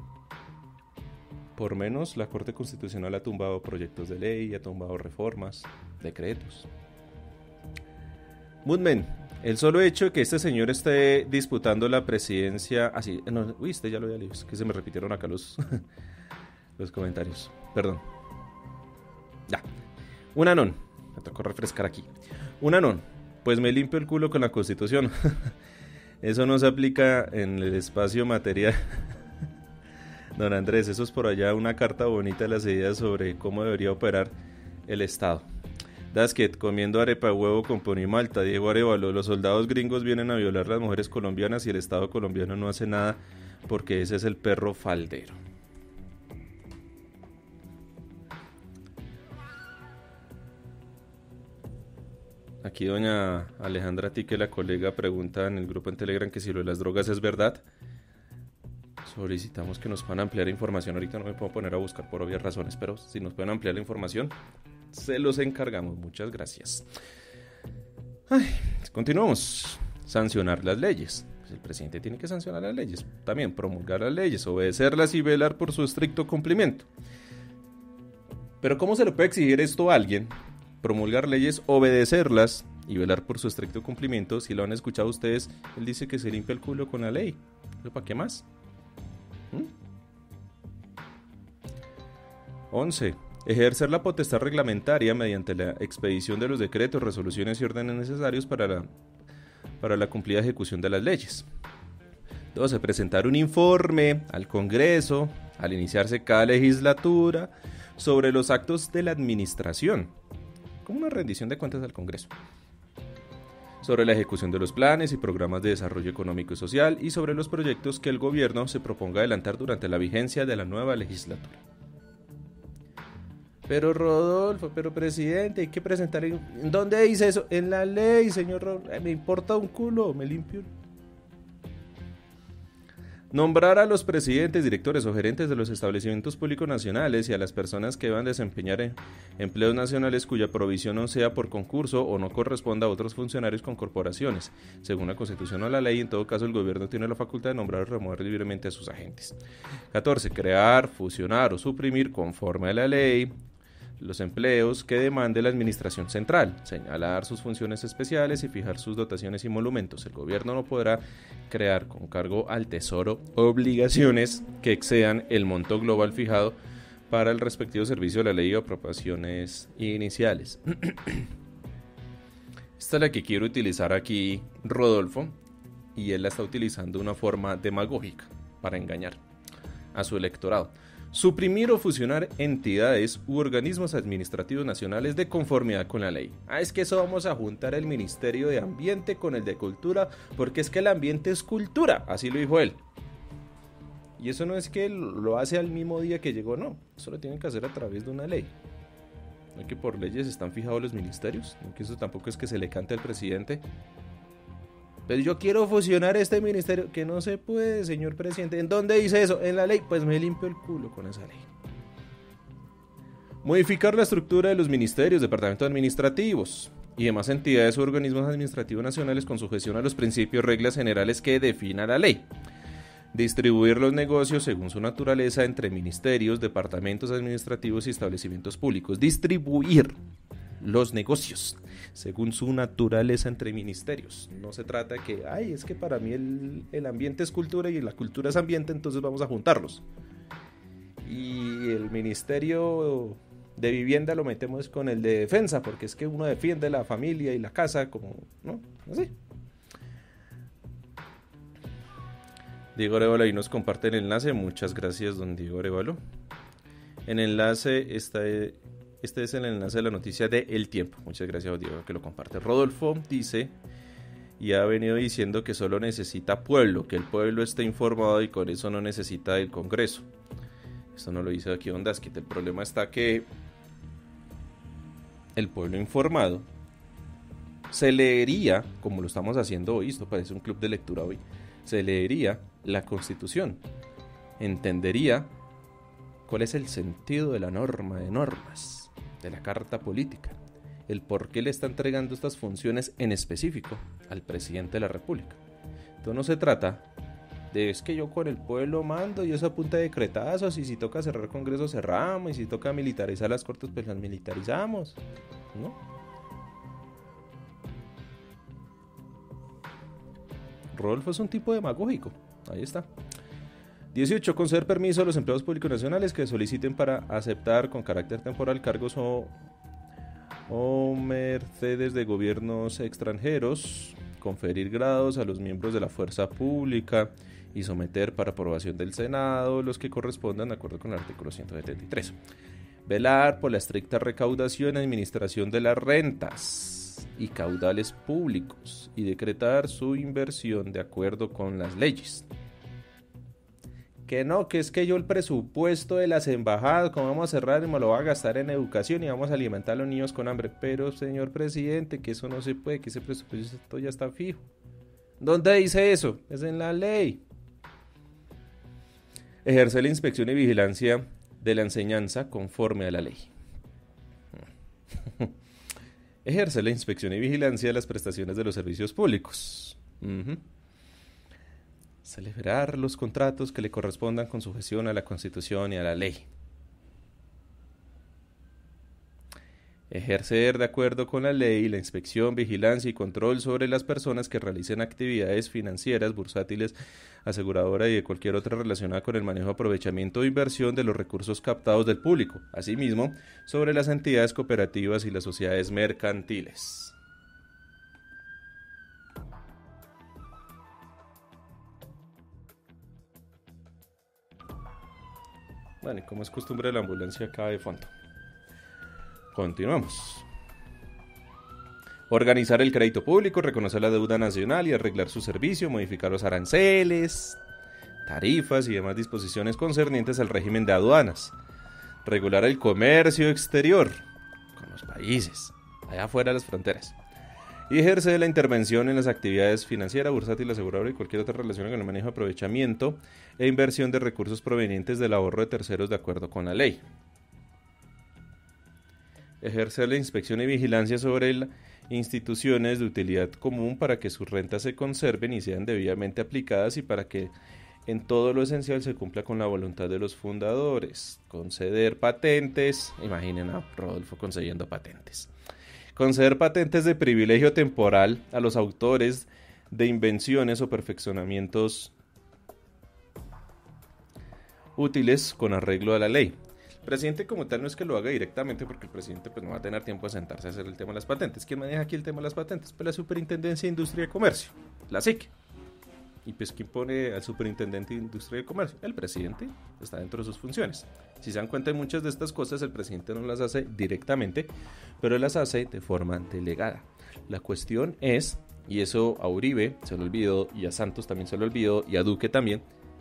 Por menos, la Corte Constitucional ha tumbado proyectos de ley, ha tumbado reformas, decretos. Moodman, el solo hecho de que este señor esté disputando la presidencia... Así, ah, no, uy, este ya lo había leído, es que se me repitieron acá los, los comentarios. Perdón. Ya. Un anón. Me tocó refrescar aquí. Un anón. Pues me limpio el culo con la Constitución. Eso no se aplica en el espacio material. Don Andrés, eso es por allá una carta bonita de las ideas sobre cómo debería operar el Estado. Dasket, comiendo arepa de huevo con pan y malta. Diego Arevalo, los soldados gringos vienen a violar a las mujeres colombianas y el Estado colombiano no hace nada porque ese es el perro faldero. Aquí doña Alejandra Tique, la colega, pregunta en el grupo en Telegram que si lo de las drogas es verdad. Solicitamos que nos puedan ampliar información. Ahorita no me puedo poner a buscar por obvias razones, pero si nos pueden ampliar la información, se los encargamos. Muchas gracias. Ay, continuamos. Sancionar las leyes. Pues el presidente tiene que sancionar las leyes. También promulgar las leyes, obedecerlas y velar por su estricto cumplimiento. Pero ¿cómo se le puede exigir esto a alguien? Promulgar leyes, obedecerlas y velar por su estricto cumplimiento. Si lo han escuchado ustedes, él dice que se limpia el culo con la ley. ¿Para qué más? once. Ejercer la potestad reglamentaria mediante la expedición de los decretos, resoluciones y órdenes necesarios para la, para la cumplida ejecución de las leyes. doce. Presentar un informe al Congreso al iniciarse cada legislatura sobre los actos de la administración, como una rendición de cuentas al Congreso, sobre la ejecución de los planes y programas de desarrollo económico y social y sobre los proyectos que el gobierno se proponga adelantar durante la vigencia de la nueva legislatura. Pero Rodolfo, pero presidente, hay que presentar... En... ¿Dónde dice eso? En la ley, señor Rodolfo. Me importa un culo, me limpio. Nombrar a los presidentes, directores o gerentes de los establecimientos públicos nacionales y a las personas que deban desempeñar empleos nacionales cuya provisión no sea por concurso o no corresponda a otros funcionarios con corporaciones. Según la Constitución o la ley, en todo caso el gobierno tiene la facultad de nombrar o remover libremente a sus agentes. catorce. Crear, fusionar o suprimir conforme a la ley los empleos que demande la administración central, señalar sus funciones especiales y fijar sus dotaciones y monumentos. El gobierno no podrá crear con cargo al tesoro obligaciones que excedan el monto global fijado para el respectivo servicio de la ley o aprobaciones iniciales. Esta es la que quiero utilizar aquí Rodolfo, y él la está utilizando de una forma demagógica para engañar a su electorado. Suprimir o fusionar entidades u organismos administrativos nacionales de conformidad con la ley. Ah, es que eso vamos a juntar el Ministerio de Ambiente con el de Cultura, porque es que el ambiente es cultura, así lo dijo él. Y eso no es que lo hace al mismo día que llegó, no, eso lo tienen que hacer a través de una ley. No es que por leyes están fijados los ministerios, no es que eso tampoco es que se le cante al presidente. Pero yo quiero fusionar este ministerio, que no se puede, señor presidente. ¿En dónde dice eso? En la ley. Pues me limpio el culo con esa ley. Modificar la estructura de los ministerios, departamentos administrativos y demás entidades u organismos administrativos nacionales con sujeción a los principios, reglas generales que defina la ley. Distribuir los negocios según su naturaleza entre ministerios, departamentos administrativos y establecimientos públicos. Distribuir los negocios según su naturaleza entre ministerios. No se trata de que, ay, es que para mí el, el ambiente es cultura y la cultura es ambiente, entonces vamos a juntarlos. Y el ministerio de vivienda lo metemos con el de defensa, porque es que uno defiende la familia y la casa, como, ¿no? Así. Diego Arevalo ahí nos comparte el enlace. Muchas gracias, don Diego Arevalo. En el enlace está... Este es el enlace de la noticia de El Tiempo. Muchas gracias, Diego, que lo comparte. Rodolfo dice, y ha venido diciendo que solo necesita pueblo, que el pueblo esté informado y con eso no necesita del Congreso. Esto no lo dice aquí Ondasquit. El problema está que el pueblo informado se leería, como lo estamos haciendo hoy, esto parece un club de lectura hoy, se leería la Constitución, entendería cuál es el sentido de la norma de normas, de la carta política, el por qué le está entregando estas funciones en específico al presidente de la República. Entonces no se trata de, es que yo con el pueblo mando y eso a punta de decretazos, y si toca cerrar Congreso cerramos, y si toca militarizar las cortes pues las militarizamos, ¿no? Rodolfo es un tipo demagógico, ahí está. dieciocho. Conceder permiso a los empleados públicos nacionales que soliciten para aceptar con carácter temporal cargos o, o mercedes de gobiernos extranjeros, conferir grados a los miembros de la fuerza pública y someter para aprobación del Senado los que correspondan de acuerdo con el artículo ciento setenta y tres. Velar por la estricta recaudación y administración de las rentas y caudales públicos y decretar su inversión de acuerdo con las leyes. Que no, que es que yo el presupuesto de las embajadas, como vamos a cerrar, y me lo voy a gastar en educación y vamos a alimentar a los niños con hambre. Pero, señor presidente, que eso no se puede, que ese presupuesto ya está fijo. ¿Dónde dice eso? Es en la ley. Ejercer la inspección y vigilancia de la enseñanza conforme a la ley. Ejercer la inspección y vigilancia de las prestaciones de los servicios públicos. Uh-huh. Celebrar los contratos que le correspondan con sujeción a la Constitución y a la ley. Ejercer de acuerdo con la ley la inspección, vigilancia y control sobre las personas que realicen actividades financieras, bursátiles, aseguradoras y de cualquier otra relacionada con el manejo, aprovechamiento o inversión de los recursos captados del público. Asimismo, sobre las entidades cooperativas y las sociedades mercantiles. Bueno, y como es costumbre, la ambulancia acaba de fondo. Continuamos. Organizar el crédito público, reconocer la deuda nacional y arreglar su servicio, modificar los aranceles, tarifas y demás disposiciones concernientes al régimen de aduanas. Regular el comercio exterior con los países, allá afuera de las fronteras. Y ejercer la intervención en las actividades financieras, bursátil, aseguradora y cualquier otra relación con el manejo, aprovechamiento e inversión de recursos provenientes del ahorro de terceros de acuerdo con la ley. Ejercer la inspección y vigilancia sobre las instituciones de utilidad común para que sus rentas se conserven y sean debidamente aplicadas y para que en todo lo esencial se cumpla con la voluntad de los fundadores. Conceder patentes, imaginen a Rodolfo concediendo patentes. Conceder patentes de privilegio temporal a los autores de invenciones o perfeccionamientos útiles con arreglo a la ley. El presidente como tal no es que lo haga directamente, porque el presidente pues no va a tener tiempo de sentarse a hacer el tema de las patentes. ¿Quién maneja aquí el tema de las patentes? Pues la Superintendencia de Industria y Comercio, la S I C. Y pues ¿quién pone al Superintendente de Industria y Comercio? El presidente. Está dentro de sus funciones. Si se dan cuenta, de muchas de estas cosas el presidente no las hace directamente, pero las hace de forma delegada. La cuestión es, y eso a Uribe se lo olvidó, y a Santos también se lo olvidó, y a Duque también,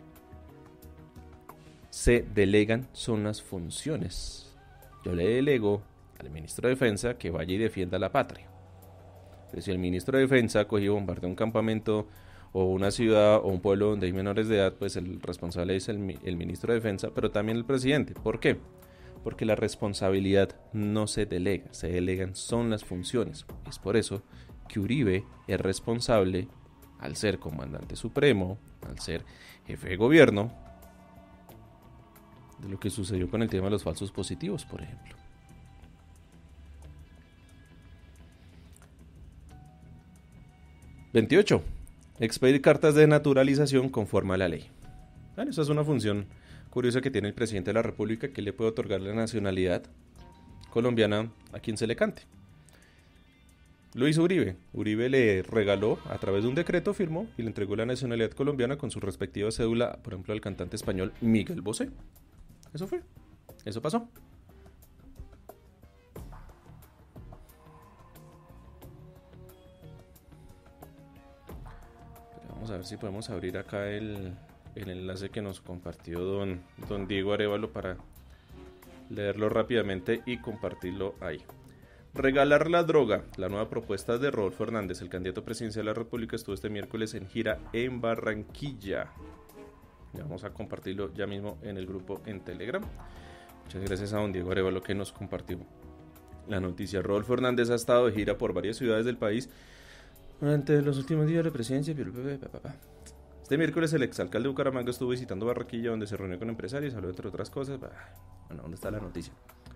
se delegan son las funciones. Yo le delego al ministro de Defensa que vaya y defienda la patria. Pero si el ministro de Defensa coge y bombardea un campamento o una ciudad o un pueblo donde hay menores de edad, pues el responsable es el, el ministro de Defensa, pero también el presidente. ¿Por qué? Porque la responsabilidad no se delega, se delegan son las funciones. Es por eso que Uribe es responsable, al ser comandante supremo, al ser jefe de gobierno, de lo que sucedió con el tema de los falsos positivos, por ejemplo. veintiocho. Expedir cartas de naturalización conforme a la ley. Bueno, esa es una función curiosa que tiene el presidente de la República, que le puede otorgar la nacionalidad colombiana a quien se le cante. Lo hizo Uribe. Uribe le regaló, a través de un decreto, firmó y le entregó la nacionalidad colombiana con su respectiva cédula, por ejemplo, al cantante español Miguel Bosé. Eso fue, eso pasó. Pero vamos a ver si podemos abrir acá el, el enlace que nos compartió don, don Diego Arévalo para leerlo rápidamente y compartirlo ahí. Regalar la droga, la nueva propuesta de Rodolfo Hernández, el candidato presidencial de la República, estuvo este miércoles en gira en Barranquilla. Ya vamos a compartirlo ya mismo en el grupo en Telegram. Muchas gracias a don Diego Arévalo que nos compartió la noticia. Rodolfo Hernández ha estado de gira por varias ciudades del país durante los últimos días de presidencia. Este miércoles el exalcalde de Bucaramanga estuvo visitando Barranquilla, donde se reunió con empresarios, habló entre otras cosas. Bueno, ¿dónde está la noticia?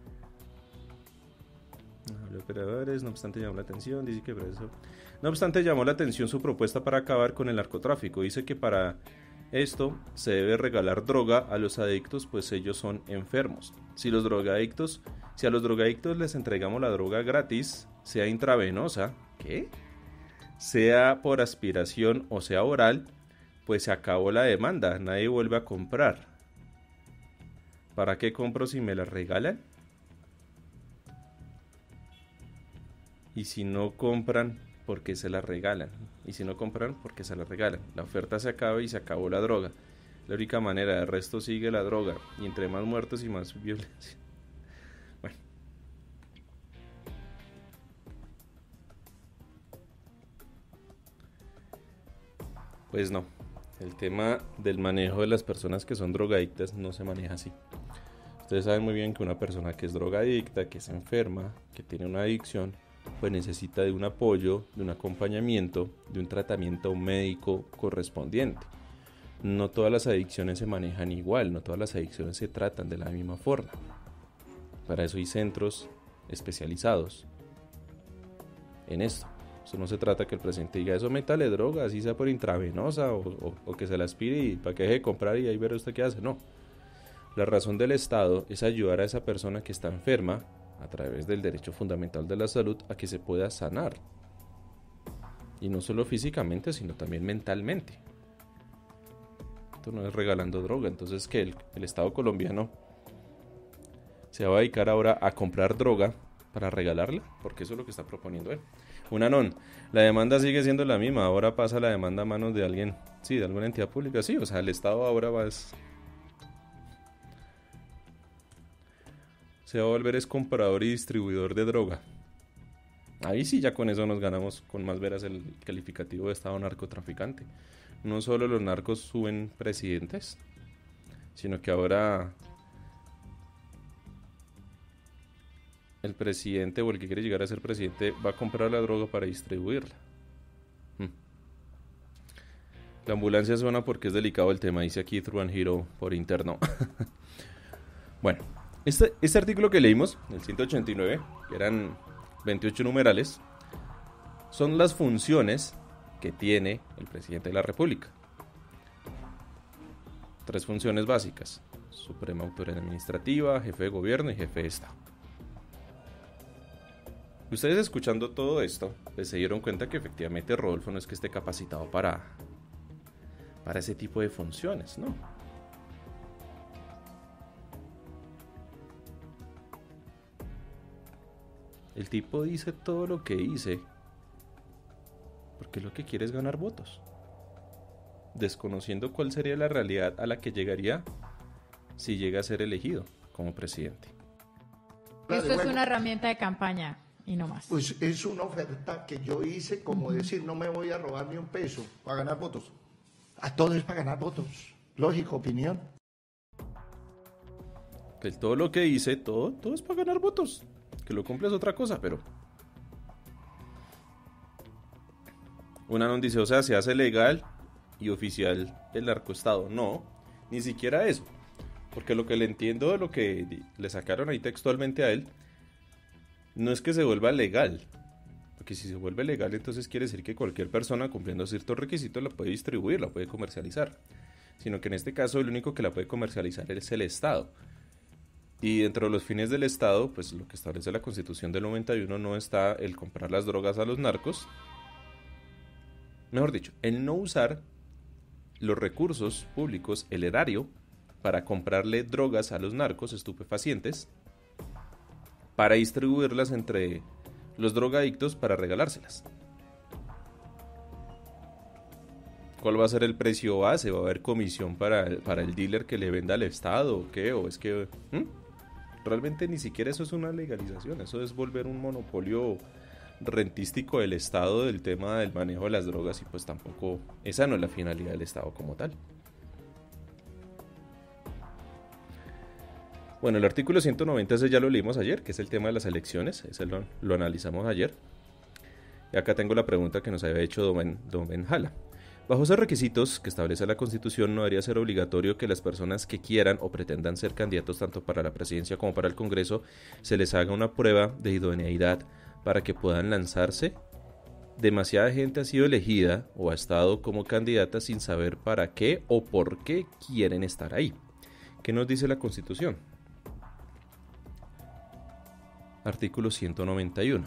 Habló operadores, no obstante llamó la atención, dice que por eso... No obstante llamó la atención su propuesta para acabar con el narcotráfico. Dice que para esto se debe regalar droga a los adictos, pues ellos son enfermos. Si los drogadictos, si a los drogadictos les entregamos la droga gratis, sea intravenosa, ¿qué? Sea por aspiración o sea oral, pues se acabó la demanda, nadie vuelve a comprar. ¿Para qué compro si me la regalan? Y si no compran, ¿por qué se la regalan? Y si no compran, ¿por qué se la regalan? La oferta se acaba y se acabó la droga. La única manera, de resto sigue la droga. Y entre más muertos y más violencia. Bueno. Pues no. El tema del manejo de las personas que son drogadictas no se maneja así. Ustedes saben muy bien que una persona que es drogadicta, que es enferma, que tiene una adicción, pues necesita de un apoyo, de un acompañamiento, de un tratamiento médico correspondiente. No todas las adicciones se manejan igual, no todas las adicciones se tratan de la misma forma. Para eso hay centros especializados en esto. Eso no se trata que el presidente diga, eso métale droga, así sea por intravenosa o, o, o que se la aspire y para que deje de comprar y ahí verá usted qué hace. No. La razón del Estado es ayudar a esa persona que está enferma a través del derecho fundamental de la salud a que se pueda sanar. Y no solo físicamente, sino también mentalmente. Esto no es regalando droga. Entonces, que el, el Estado colombiano se va a dedicar ahora a comprar droga para regalarla, porque eso es lo que está proponiendo él. Una non, la demanda sigue siendo la misma, ahora pasa la demanda a manos de alguien, sí, de alguna entidad pública, sí, o sea, el Estado ahora va a... se va a volver es comprador y distribuidor de droga. Ahí sí ya con eso nos ganamos con más veras el calificativo de Estado narcotraficante. No solo los narcos suben presidentes, sino que ahora el presidente o el que quiere llegar a ser presidente va a comprar la droga para distribuirla. La ambulancia suena porque es delicado el tema, dice aquí True and Hero por interno. Bueno, este, este artículo que leímos, el ciento ochenta y nueve, que eran veintiocho numerales, son las funciones que tiene el presidente de la República. Tres funciones básicas: Suprema Autoridad Administrativa, Jefe de Gobierno y Jefe de Estado. Ustedes, escuchando todo esto, pues se dieron cuenta que efectivamente Rodolfo no es que esté capacitado para, para ese tipo de funciones, ¿no? El tipo dice todo lo que dice porque lo que quiere es ganar votos, desconociendo cuál sería la realidad a la que llegaría si llega a ser elegido como presidente. Esto es una herramienta de campaña y no más. Pues es una oferta que yo hice, como decir, no me voy a robar ni un peso. Para ganar votos. A todo es para ganar votos. Lógico, opinión. Que todo lo que dice, todo, todo es para ganar votos. Que lo cumple es otra cosa, pero... Una no dice, o sea, se hace legal y oficial el narcoestado. No, ni siquiera eso. Porque lo que le entiendo de lo que le sacaron ahí textualmente a él, no es que se vuelva legal. Porque si se vuelve legal, entonces quiere decir que cualquier persona cumpliendo ciertos requisitos la puede distribuir, la puede comercializar. Sino que en este caso el único que la puede comercializar es el Estado. Y dentro de los fines del Estado, pues lo que establece la Constitución del noventa y uno no está el comprar las drogas a los narcos. Mejor dicho, el no usar los recursos públicos, el erario, para comprarle drogas a los narcos estupefacientes, para distribuirlas entre los drogadictos para regalárselas. ¿Cuál va a ser el precio base? ¿Va a haber comisión para, para el dealer que le venda al Estado o qué? ¿O es que ¿hmm? Realmente ni siquiera eso es una legalización? Eso es volver un monopolio rentístico del Estado del tema del manejo de las drogas, y pues tampoco, esa no es la finalidad del Estado como tal. Bueno, el artículo ciento noventa, ese ya lo leímos ayer, que es el tema de las elecciones, ese lo, lo analizamos ayer. Y acá tengo la pregunta que nos había hecho Don, Don Benjala. Bajo esos requisitos que establece la Constitución, no debería ser obligatorio que las personas que quieran o pretendan ser candidatos tanto para la presidencia como para el Congreso se les haga una prueba de idoneidad para que puedan lanzarse. Demasiada gente ha sido elegida o ha estado como candidata sin saber para qué o por qué quieren estar ahí. ¿Qué nos dice la Constitución? Artículo ciento noventa y uno.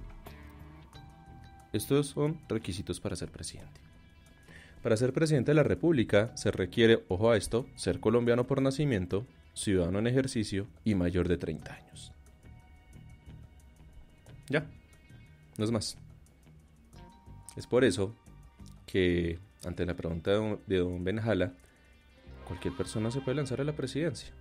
Estos son requisitos para ser presidente. Para ser presidente de la República se requiere, ojo a esto, ser colombiano por nacimiento, ciudadano en ejercicio y mayor de treinta años. Ya, no es más. Es por eso que, ante la pregunta de don, de don Benjala, cualquier persona se puede lanzar a la presidencia.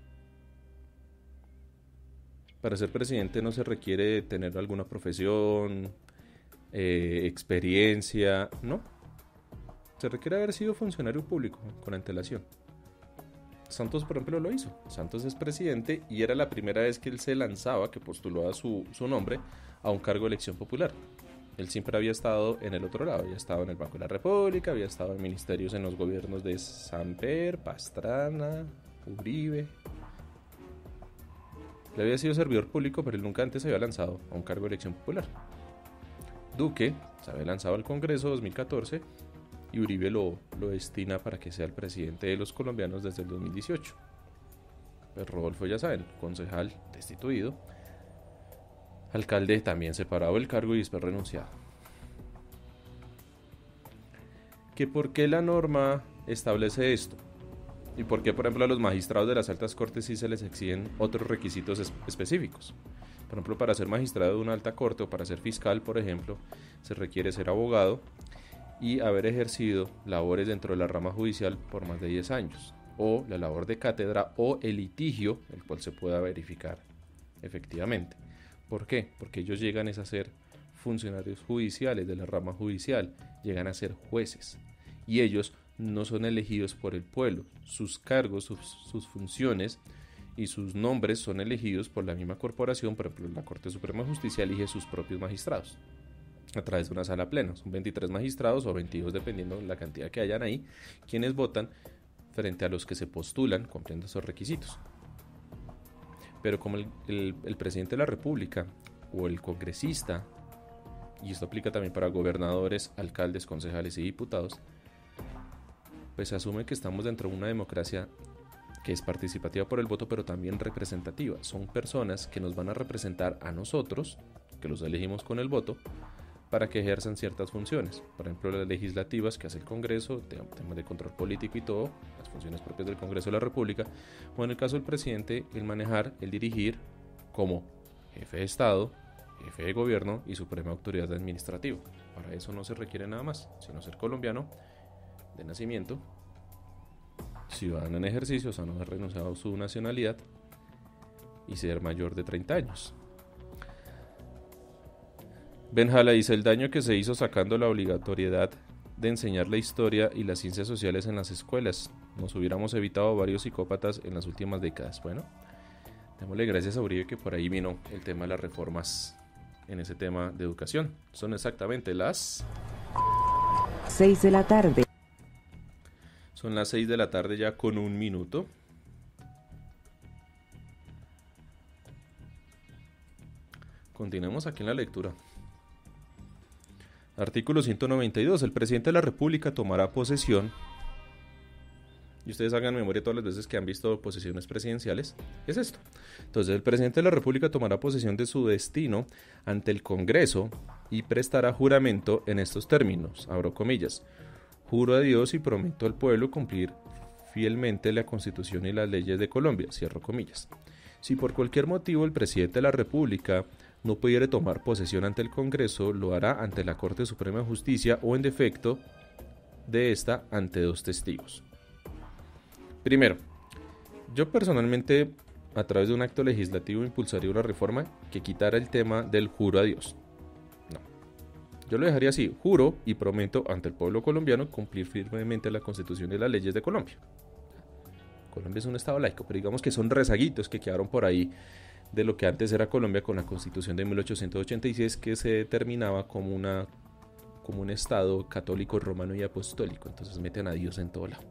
Para ser presidente no se requiere tener alguna profesión, eh, experiencia, no. Se requiere haber sido funcionario público con antelación. Santos, por ejemplo, lo hizo. Santos es presidente y era la primera vez que él se lanzaba, que postulaba su, su nombre a un cargo de elección popular. Él siempre había estado en el otro lado, había estado en el Banco de la República, había estado en ministerios en los gobiernos de Samper, Pastrana, Uribe. Le había sido servidor público, pero él nunca antes se había lanzado a un cargo de elección popular. Duque se había lanzado al Congreso dos mil catorce y Uribe lo, lo destina para que sea el presidente de los colombianos desde el dos mil dieciocho. Pues Rodolfo, ya saben, concejal destituido, alcalde también separado del cargo y después renunciado. ¿Que por qué la norma establece esto? ¿Y por qué, por ejemplo, a los magistrados de las altas cortes sí se les exigen otros requisitos es- específicos? Por ejemplo, para ser magistrado de una alta corte o para ser fiscal, por ejemplo, se requiere ser abogado y haber ejercido labores dentro de la rama judicial por más de diez años, o la labor de cátedra o el litigio, el cual se pueda verificar efectivamente. ¿Por qué? Porque ellos llegan a ser funcionarios judiciales de la rama judicial, llegan a ser jueces, y ellos no son elegidos por el pueblo. Sus cargos, sus, sus funciones y sus nombres son elegidos por la misma corporación. Por ejemplo, la Corte Suprema de Justicia elige sus propios magistrados. a través de una sala plena. Son veintitrés magistrados o veintidós, dependiendo de la cantidad que hayan ahí, quienes votan frente a los que se postulan cumpliendo esos requisitos. Pero como el, el, el presidente de la República o el congresista, y esto aplica también para gobernadores, alcaldes, concejales y diputados, pues se asume que estamos dentro de una democracia que es participativa por el voto, pero también representativa. Son personas que nos van a representar a nosotros, que los elegimos con el voto, para que ejerzan ciertas funciones. Por ejemplo, las legislativas que hace el Congreso, temas de control político y todo, las funciones propias del Congreso de la República, o en el caso del presidente, el manejar, el dirigir como jefe de Estado, jefe de gobierno y suprema autoridad administrativa. Para eso no se requiere nada más, sino ser colombiano de nacimiento, ciudadano en ejercicio, o sea, no haber renunciado a su nacionalidad y ser mayor de treinta años. Benjala dice: el daño que se hizo sacando la obligatoriedad de enseñar la historia y las ciencias sociales en las escuelas. Nos hubiéramos evitado varios psicópatas en las últimas décadas. Bueno, démosle gracias a Uribe que por ahí vino el tema de las reformas en ese tema de educación. Son exactamente las seis de la tarde. Son las seis de la tarde ya con un minuto. Continuemos aquí en la lectura. Artículo ciento noventa y dos. El presidente de la República tomará posesión. Y ustedes hagan memoria todas las veces que han visto posesiones presidenciales. Es esto. Entonces, el presidente de la República tomará posesión de su destino ante el Congreso y prestará juramento en estos términos. Abro comillas. Juro a Dios y prometo al pueblo cumplir fielmente la Constitución y las leyes de Colombia. Cierro comillas. Si por cualquier motivo el presidente de la República no pudiere tomar posesión ante el Congreso, lo hará ante la Corte Suprema de Justicia o en defecto de esta ante dos testigos. Primero, yo personalmente a través de un acto legislativo impulsaría una reforma que quitara el tema del juro a Dios. No, yo lo dejaría así: juro y prometo ante el pueblo colombiano cumplir firmemente la Constitución y las leyes de Colombia. Colombia es un estado laico, pero digamos que son rezaguitos que quedaron por ahí de lo que antes era Colombia con la Constitución de mil ochocientos ochenta y seis, que se determinaba como, una, como un estado católico, romano y apostólico. Entonces meten a Dios en todo lado.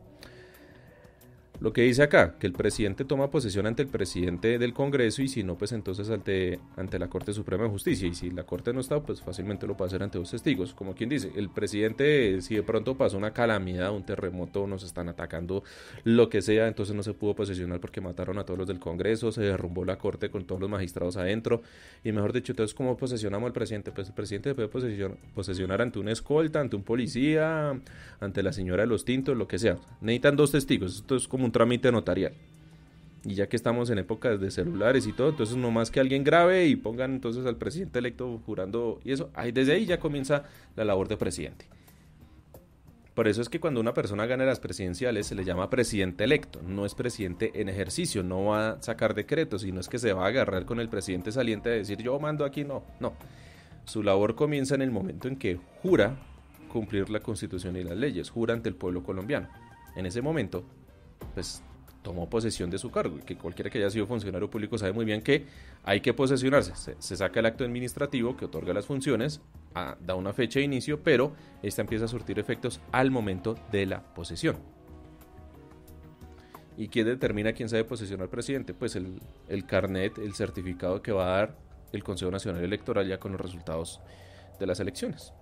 Lo que dice acá, que el presidente toma posesión ante el presidente del Congreso y si no, pues entonces ante, ante la Corte Suprema de Justicia. Y si la Corte no está, pues fácilmente lo puede hacer ante dos testigos. Como quien dice, el presidente, si de pronto pasó una calamidad, un terremoto, nos están atacando, lo que sea, entonces no se pudo posesionar porque mataron a todos los del Congreso, se derrumbó la Corte con todos los magistrados adentro. Y mejor dicho, entonces, ¿cómo posesionamos al presidente? Pues el presidente se puede posesionar, posesionar ante una escolta, ante un policía, ante la señora de los tintos, lo que sea. Necesitan dos testigos. Esto es como un trámite notarial. Y ya que estamos en épocas de celulares y todo, entonces no más que alguien grabe y pongan entonces al presidente electo jurando y eso, ahí desde ahí ya comienza la labor de presidente. Por eso es que cuando una persona gana las presidenciales se le llama presidente electo, no es presidente en ejercicio, no va a sacar decretos, sino es que se va a agarrar con el presidente saliente a decir yo mando aquí, no, no. Su labor comienza en el momento en que jura cumplir la Constitución y las leyes, jura ante el pueblo colombiano. En ese momento, pues tomó posesión de su cargo, y que cualquiera que haya sido funcionario público sabe muy bien que hay que posesionarse, se, se saca el acto administrativo que otorga las funciones, a, da una fecha de inicio, pero esta empieza a surtir efectos al momento de la posesión. ¿Y quién determina quién sabe posesionar al presidente? Pues el, el carnet, el certificado que va a dar el Consejo Nacional Electoral ya con los resultados de las elecciones.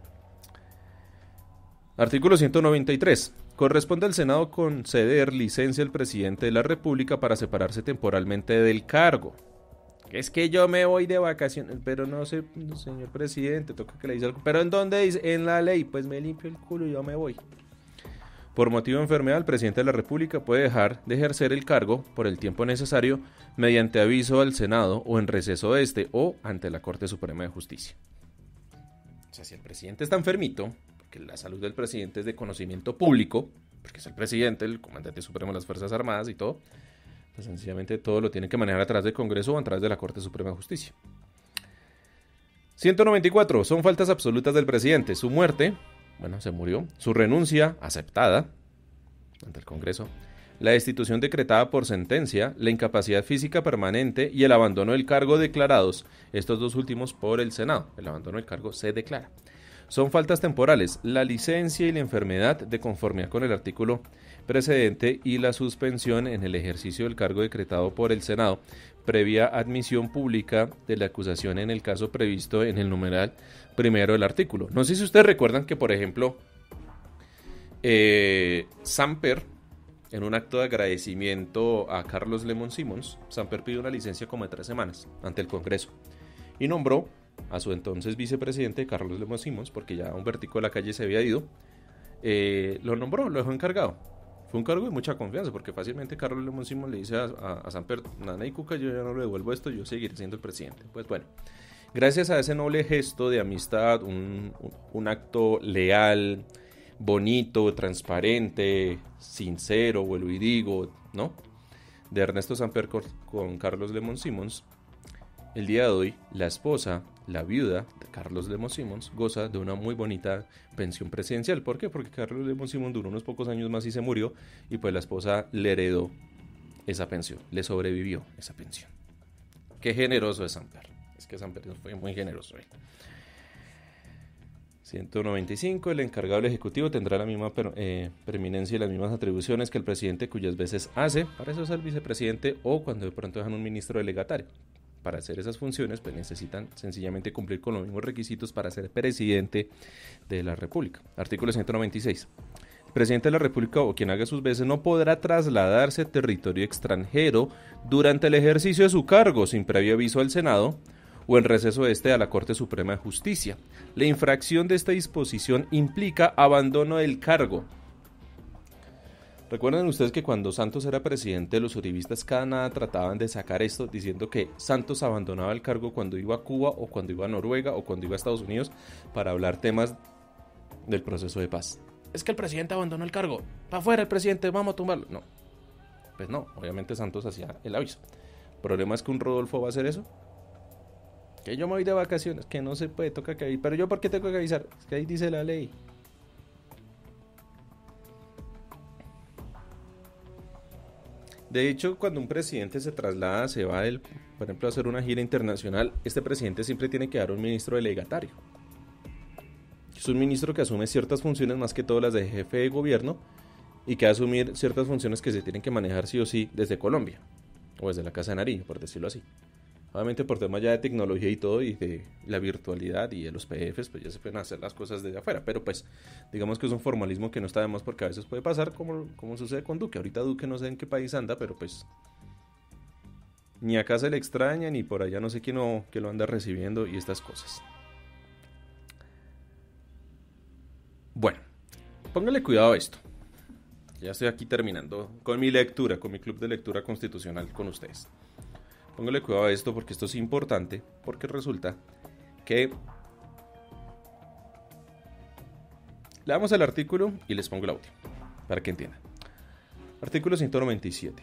Artículo ciento noventa y tres. Corresponde al Senado conceder licencia al presidente de la República para separarse temporalmente del cargo. Es que yo me voy de vacaciones, pero no sé, señor presidente, toca que le dice algo. ¿Pero en dónde dice? En la ley, pues me limpio el culo y yo me voy. Por motivo de enfermedad, el presidente de la República puede dejar de ejercer el cargo por el tiempo necesario mediante aviso al Senado o en receso de este o ante la Corte Suprema de Justicia. O sea, si el presidente está enfermito, que la salud del presidente es de conocimiento público, porque es el presidente, el comandante supremo de las Fuerzas Armadas y todo, pues sencillamente todo lo tiene que manejar a través del Congreso o a través de la Corte Suprema de Justicia. ciento noventa y cuatro. Son faltas absolutas del presidente. Su muerte, bueno, se murió. Su renuncia, aceptada ante el Congreso. la destitución decretada por sentencia, la incapacidad física permanente y el abandono del cargo declarados, estos dos últimos por el Senado. El abandono del cargo se declara. Son faltas temporales, la licencia y la enfermedad de conformidad con el artículo precedente y la suspensión en el ejercicio del cargo decretado por el Senado, previa admisión pública de la acusación en el caso previsto en el numeral primero del artículo. No sé si ustedes recuerdan que, por ejemplo, eh, Samper, en un acto de agradecimiento a Carlos Lemon Simons, Samper pidió una licencia como de tres semanas ante el Congreso y nombró a su entonces vicepresidente Carlos Lemon Simons, porque ya Humbertico de la Calle se había ido, eh, lo nombró, lo dejó encargado. Fue un cargo de mucha confianza, porque fácilmente Carlos Lemon Simons le dice a, a, a Samper, Nana y Cuca, yo ya no le devuelvo esto, yo seguiré siendo el presidente. Pues bueno, gracias a ese noble gesto de amistad, un, un, un acto leal, bonito, transparente, sincero, vuelvo y digo, ¿no?, de Ernesto Samper con, con Carlos Lemon Simons, el día de hoy, la esposa, la viuda de Carlos Lemon Simons, goza de una muy bonita pensión presidencial. ¿Por qué? Porque Carlos Lemon Simons duró unos pocos años más y se murió, y pues la esposa le heredó esa pensión, le sobrevivió esa pensión. Qué generoso es Samper. Es que Samper fue muy generoso. ¿eh? ciento noventa y cinco. El encargado del Ejecutivo tendrá la misma eh, preeminencia y las mismas atribuciones que el presidente, cuyas veces hace. Para eso es el vicepresidente, o cuando de pronto dejan un ministro delegatario. Para hacer esas funciones, pues necesitan sencillamente cumplir con los mismos requisitos para ser presidente de la República. Artículo ciento noventa y seis. El presidente de la República o quien haga sus veces no podrá trasladarse a territorio extranjero durante el ejercicio de su cargo sin previo aviso al Senado o en receso este a la Corte Suprema de Justicia. La infracción de esta disposición implica abandono del cargo. Recuerden ustedes que cuando Santos era presidente, los uribistas cada nada trataban de sacar esto diciendo que Santos abandonaba el cargo cuando iba a Cuba o cuando iba a Noruega o cuando iba a Estados Unidos para hablar temas del proceso de paz. Es que el presidente abandonó el cargo. ¡Para afuera el presidente! ¡Vamos a tumbarlo! No. Pues no, obviamente Santos hacía el aviso. El problema es que un Rodolfo va a hacer eso. Que yo me voy de vacaciones, que no se puede, toca que avisar. Pero yo, ¿por qué tengo que avisar? Es que ahí dice la ley. De hecho, cuando un presidente se traslada, se va, el, por ejemplo, a hacer una gira internacional, este presidente siempre tiene que dar un ministro delegatario. Es un ministro que asume ciertas funciones, más que todas las de jefe de gobierno, y que va a asumir ciertas funciones que se tienen que manejar sí o sí desde Colombia, o desde la Casa de Nariño, por decirlo así. Obviamente por temas ya de tecnología y todo, y de la virtualidad y de los P Fs, pues ya se pueden hacer las cosas desde afuera, pero pues digamos que es un formalismo que no está de más, porque a veces puede pasar como, como sucede con Duque. Ahorita Duque no sé en qué país anda, pero pues ni acá se le extraña, ni por allá no sé quién lo, quién lo anda recibiendo y estas cosas. Bueno, póngale cuidado a esto. Ya estoy aquí terminando con mi lectura, con mi club de lectura constitucional con ustedes. Póngale cuidado a esto porque esto es importante, porque resulta que le damos al artículo y les pongo el audio para que entiendan. Artículo ciento noventa y siete.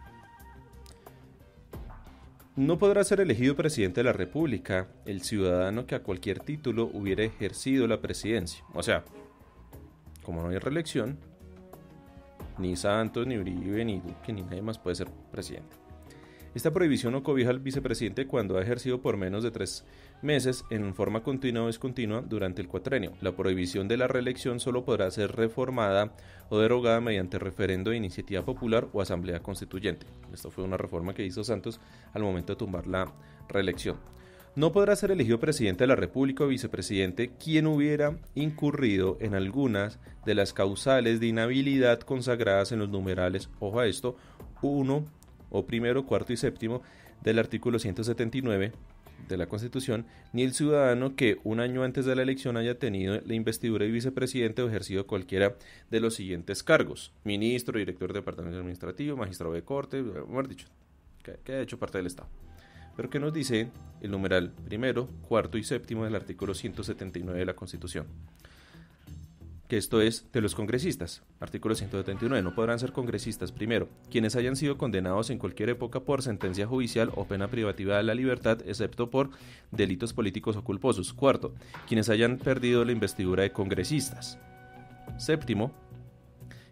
No podrá ser elegido presidente de la República el ciudadano que a cualquier título hubiera ejercido la presidencia. O sea, como no hay reelección, ni Santos, ni Uribe, ni Duque, ni nadie más puede ser presidente. Esta prohibición no cobija al vicepresidente cuando ha ejercido por menos de tres meses en forma continua o discontinua durante el cuatrenio. La prohibición de la reelección solo podrá ser reformada o derogada mediante referendo de iniciativa popular o asamblea constituyente. Esto fue una reforma que hizo Santos al momento de tumbar la reelección. No podrá ser elegido presidente de la República o vicepresidente quien hubiera incurrido en algunas de las causales de inhabilidad consagradas en los numerales, ojo a esto, uno o primero, cuarto y séptimo del artículo ciento setenta y nueve de la Constitución, ni el ciudadano que un año antes de la elección haya tenido la investidura de vicepresidente o ejercido cualquiera de los siguientes cargos: ministro, director de departamento administrativo, magistrado de corte, mejor dicho, que, que ha hecho parte del Estado. Pero ¿qué nos dice el numeral primero, cuarto y séptimo del artículo ciento setenta y nueve de la Constitución? Que esto es de los congresistas. Artículo ciento setenta y nueve. No podrán ser congresistas, primero, quienes hayan sido condenados en cualquier época por sentencia judicial o pena privativa de la libertad, excepto por delitos políticos o culposos. Cuarto, quienes hayan perdido la investidura de congresistas. Séptimo,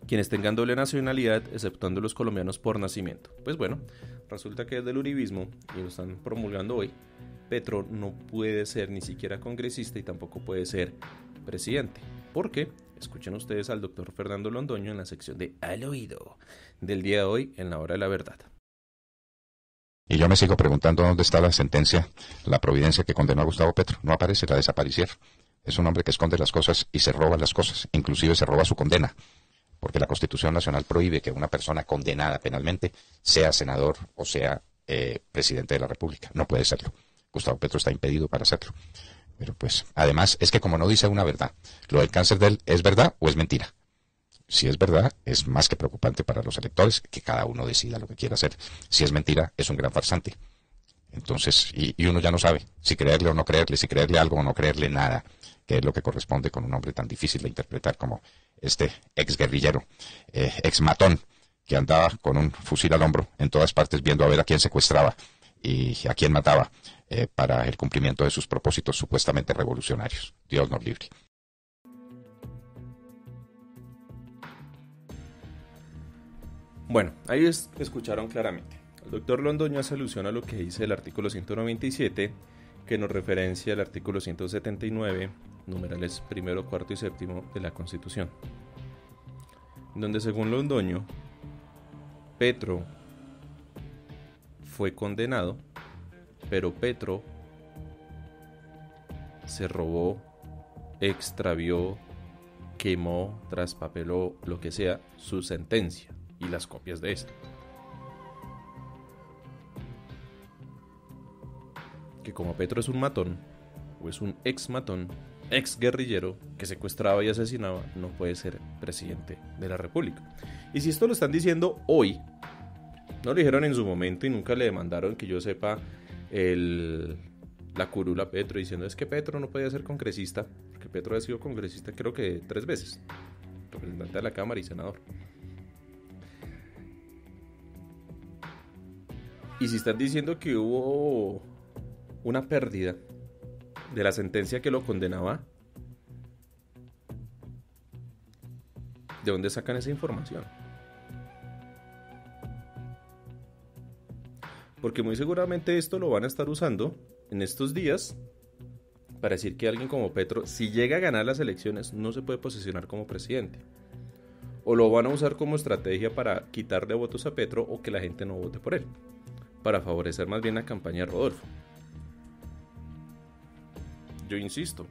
quienes tengan doble nacionalidad, exceptuando los colombianos por nacimiento. Pues bueno, resulta que desde el uribismo, y lo están promulgando hoy, Petro no puede ser ni siquiera congresista y tampoco puede ser presidente. ¿Por qué? Escuchen ustedes al doctor Fernando Londoño en la sección de Al Oído del día de hoy en la Hora de la Verdad. Y yo me sigo preguntando dónde está la sentencia, la providencia que condenó a Gustavo Petro. No aparece, la desaparecieron. Es un hombre que esconde las cosas y se roba las cosas, inclusive se roba su condena, porque la Constitución Nacional prohíbe que una persona condenada penalmente sea senador o sea eh, presidente de la República. No puede serlo. Gustavo Petro está impedido para hacerlo. Pero pues, además, es que como no dice una verdad, lo del cáncer de él, ¿es verdad o es mentira? Si es verdad, es más que preocupante para los electores, que cada uno decida lo que quiera hacer. Si es mentira, es un gran farsante. Entonces, y, y uno ya no sabe si creerle o no creerle, si creerle algo o no creerle nada, que es lo que corresponde con un hombre tan difícil de interpretar como este ex guerrillero, eh, ex matón, que andaba con un fusil al hombro en todas partes viendo a ver a quién secuestraba y a quién mataba eh, para el cumplimiento de sus propósitos supuestamente revolucionarios. Dios nos libre. Bueno, ahí es, escucharon claramente. El doctor Londoño hace alusión a lo que dice el artículo ciento noventa y siete, que nos referencia al artículo ciento setenta y nueve, numerales primero, cuarto y séptimo de la Constitución, donde según Londoño, Petro fue condenado, pero Petro se robó, extravió, quemó, traspapeló, lo que sea, su sentencia y las copias de esto. Que como Petro es un matón, o es un ex matón, ex guerrillero, que secuestraba y asesinaba, no puede ser presidente de la República. Y si esto lo están diciendo hoy, no lo dijeron en su momento y nunca le demandaron, que yo sepa, el, la curula a Petro, diciendo es que Petro no podía ser congresista, porque Petro ha sido congresista creo que tres veces, representante de la Cámara y senador. Y si están diciendo que hubo una pérdida de la sentencia que lo condenaba, ¿de dónde sacan esa información? Porque muy seguramente esto lo van a estar usando en estos días para decir que alguien como Petro, si llega a ganar las elecciones, no se puede posicionar como presidente. O lo van a usar como estrategia para quitarle votos a Petro o que la gente no vote por él, para favorecer más bien la campaña de Rodolfo. Yo insisto,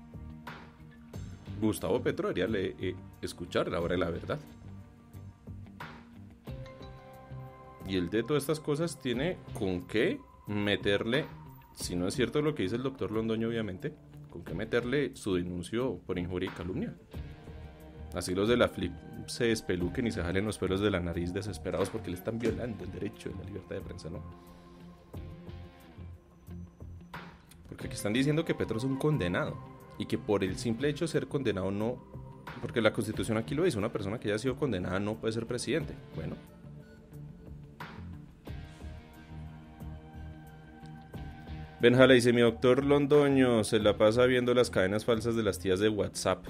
Gustavo Petro debería le, eh, escuchar la hora de la verdad. Y el de todas estas cosas tiene con qué meterle, si no es cierto lo que dice el doctor Londoño, obviamente, con qué meterle su denuncio por injuria y calumnia. Así los de la F L I P se despeluquen y se jalen los pelos de la nariz desesperados porque le están violando el derecho de la libertad de prensa, ¿no? Porque aquí están diciendo que Petro es un condenado y que por el simple hecho de ser condenado no, porque la Constitución aquí lo dice, una persona que haya sido condenada no puede ser presidente. Bueno, Benjala dice, mi doctor Londoño se la pasa viendo las cadenas falsas de las tías de WhatsApp.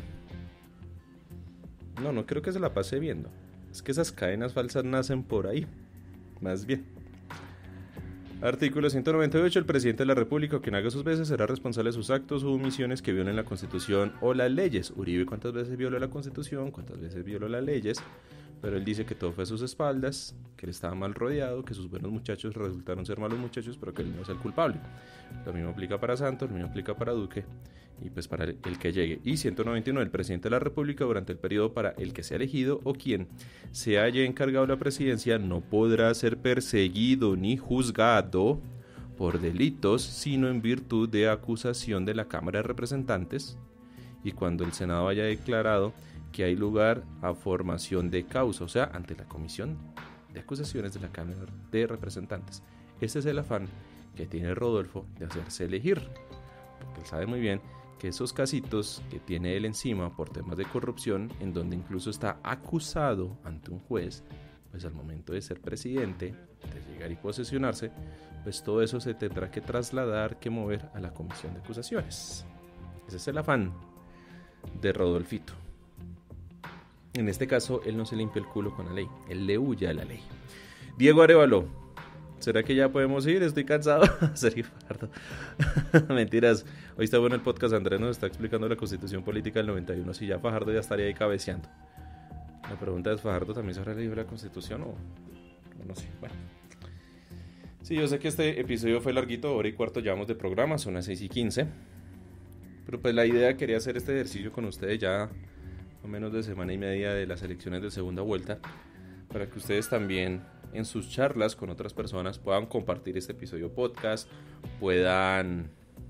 No, no creo que se la pase viendo. Es que esas cadenas falsas nacen por ahí, más bien. Artículo ciento noventa y ocho. El presidente de la República, quien haga sus veces, será responsable de sus actos o omisiones que violen la Constitución o las leyes. Uribe, ¿cuántas veces violó la Constitución? ¿Cuántas veces violó las leyes? Pero él dice que todo fue a sus espaldas, que él estaba mal rodeado, que sus buenos muchachos resultaron ser malos muchachos, pero que él no es el culpable. Lo mismo aplica para Santos, lo mismo aplica para Duque y pues para el, el que llegue. Y ciento noventa y nueve. El presidente de la República, durante el periodo para el que sea elegido o quien se haya encargado la presidencia, no podrá ser perseguido ni juzgado por delitos, sino en virtud de acusación de la Cámara de Representantes, y cuando el Senado haya declarado que hay lugar a formación de causa, o sea, ante la Comisión de Acusaciones de la Cámara de Representantes. Este es el afán que tiene Rodolfo de hacerse elegir, porque él sabe muy bien que esos casitos que tiene él encima por temas de corrupción, en donde incluso está acusado ante un juez, pues al momento de ser presidente, de llegar y posesionarse, pues todo eso se tendrá que trasladar, que mover a la Comisión de Acusaciones. Ese es el afán de Rodolfito. En este caso, él no se limpia el culo con la ley, él le huye a la ley. Diego Arevalo, ¿será que ya podemos ir? Estoy cansado. Sergio Fajardo. Mentiras. Hoy está bueno el podcast. Andrés nos está explicando la Constitución Política del noventa y uno. Si ya Fajardo ya estaría ahí cabeceando. La pregunta es, ¿Fajardo también se habrá leído la Constitución o no, no sé? Bueno. Sí, yo sé que este episodio fue larguito, hora y cuarto llevamos de programa, son las seis y quince. Pero pues la idea, quería hacer este ejercicio con ustedes ya a menos de semana y media de las elecciones de segunda vuelta, para que ustedes también en sus charlas con otras personas puedan compartir este episodio podcast, puedan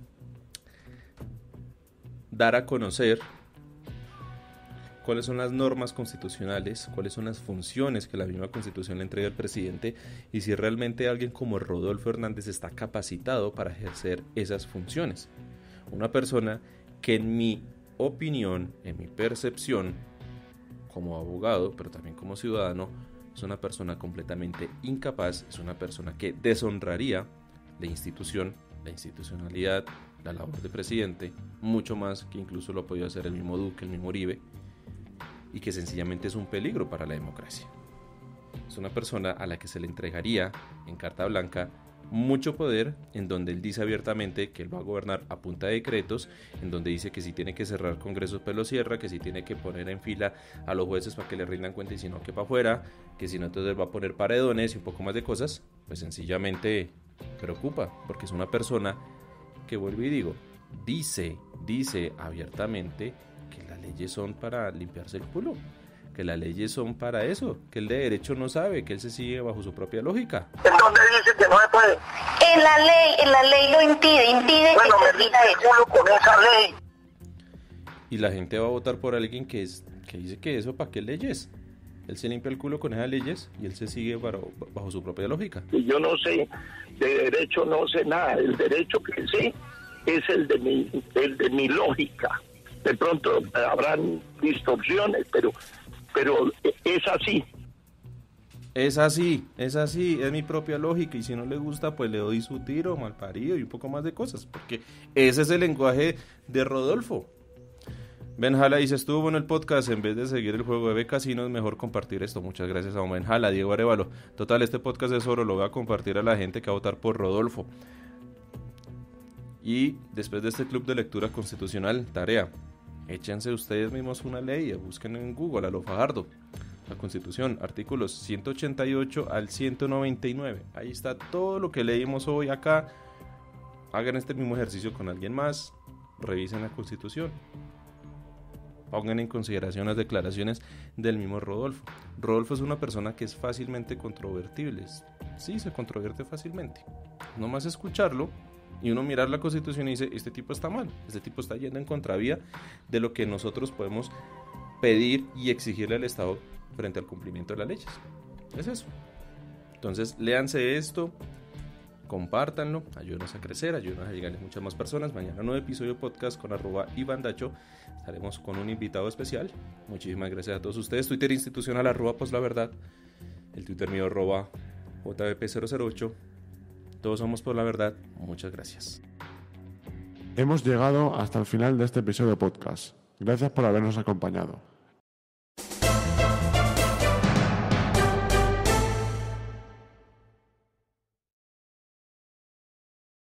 dar a conocer cuáles son las normas constitucionales, cuáles son las funciones que la misma Constitución le entrega al presidente y si realmente alguien como Rodolfo Hernández está capacitado para ejercer esas funciones. Una persona que en mi opinión, en mi percepción, como abogado, pero también como ciudadano, es una persona completamente incapaz, es una persona que deshonraría la institución, la institucionalidad, la labor de presidente, mucho más que incluso lo ha podido hacer el mismo Duque, el mismo Uribe, y que sencillamente es un peligro para la democracia. Es una persona a la que se le entregaría en carta blanca mucho poder, en donde él dice abiertamente que él va a gobernar a punta de decretos, en donde dice que si tiene que cerrar congresos pues lo cierra, que si tiene que poner en fila a los jueces para que le rindan cuenta y si no que para afuera, que si no entonces va a poner paredones y un poco más de cosas, pues sencillamente preocupa, porque es una persona que, vuelvo y digo, dice, dice abiertamente que las leyes son para limpiarse el culo, que las leyes son para eso, que él de derecho no sabe, que él se sigue bajo su propia lógica. ¿En dónde dice que no se puede? En la ley, en la ley lo impide, impide bueno, que se me diga el culo con esa ley. Y la gente va a votar por alguien que, es, que dice que eso, ¿para qué leyes? Él se limpia el culo con esas leyes y él se sigue bajo, bajo su propia lógica. Y yo no sé, de derecho no sé nada, el derecho que sé es el de mi, el de mi lógica. De pronto habrán distorsiones, pero... pero es así. Es así, es así, es mi propia lógica y si no le gusta pues le doy su tiro, malparido y un poco más de cosas, porque ese es el lenguaje de Rodolfo. Benjala dice, estuvo bueno el podcast, en vez de seguir el juego de B Casino es mejor compartir esto. Muchas gracias a Benjala. Diego Arevalo, total, este podcast es oro, lo voy a compartir a la gente que va a votar por Rodolfo. Y después de este club de lectura constitucional, tarea, échense ustedes mismos una ley, busquen en Google a lo Fajardo, la Constitución, artículos ciento ochenta y ocho al ciento noventa y nueve, ahí está todo lo que leímos hoy acá. Hagan este mismo ejercicio con alguien más, revisen la Constitución, pongan en consideración las declaraciones del mismo Rodolfo. Rodolfo es una persona que es fácilmente controvertible, sí, se controvierte fácilmente, nomás escucharlo y uno mirar la Constitución y dice, este tipo está mal, este tipo está yendo en contravía de lo que nosotros podemos pedir y exigirle al Estado frente al cumplimiento de las leyes. Es eso. Entonces, léanse esto, compártanlo, ayúdenos a crecer, ayúdenos a llegar a muchas más personas. Mañana un nuevo episodio de podcast con arroba Iván Dacho. Estaremos con un invitado especial. Muchísimas gracias a todos ustedes. Twitter institucional arroba pues la verdad. El Twitter mío arroba J B P cero cero ocho. Todos somos por la verdad. Muchas gracias. Hemos llegado hasta el final de este episodio de podcast. Gracias por habernos acompañado.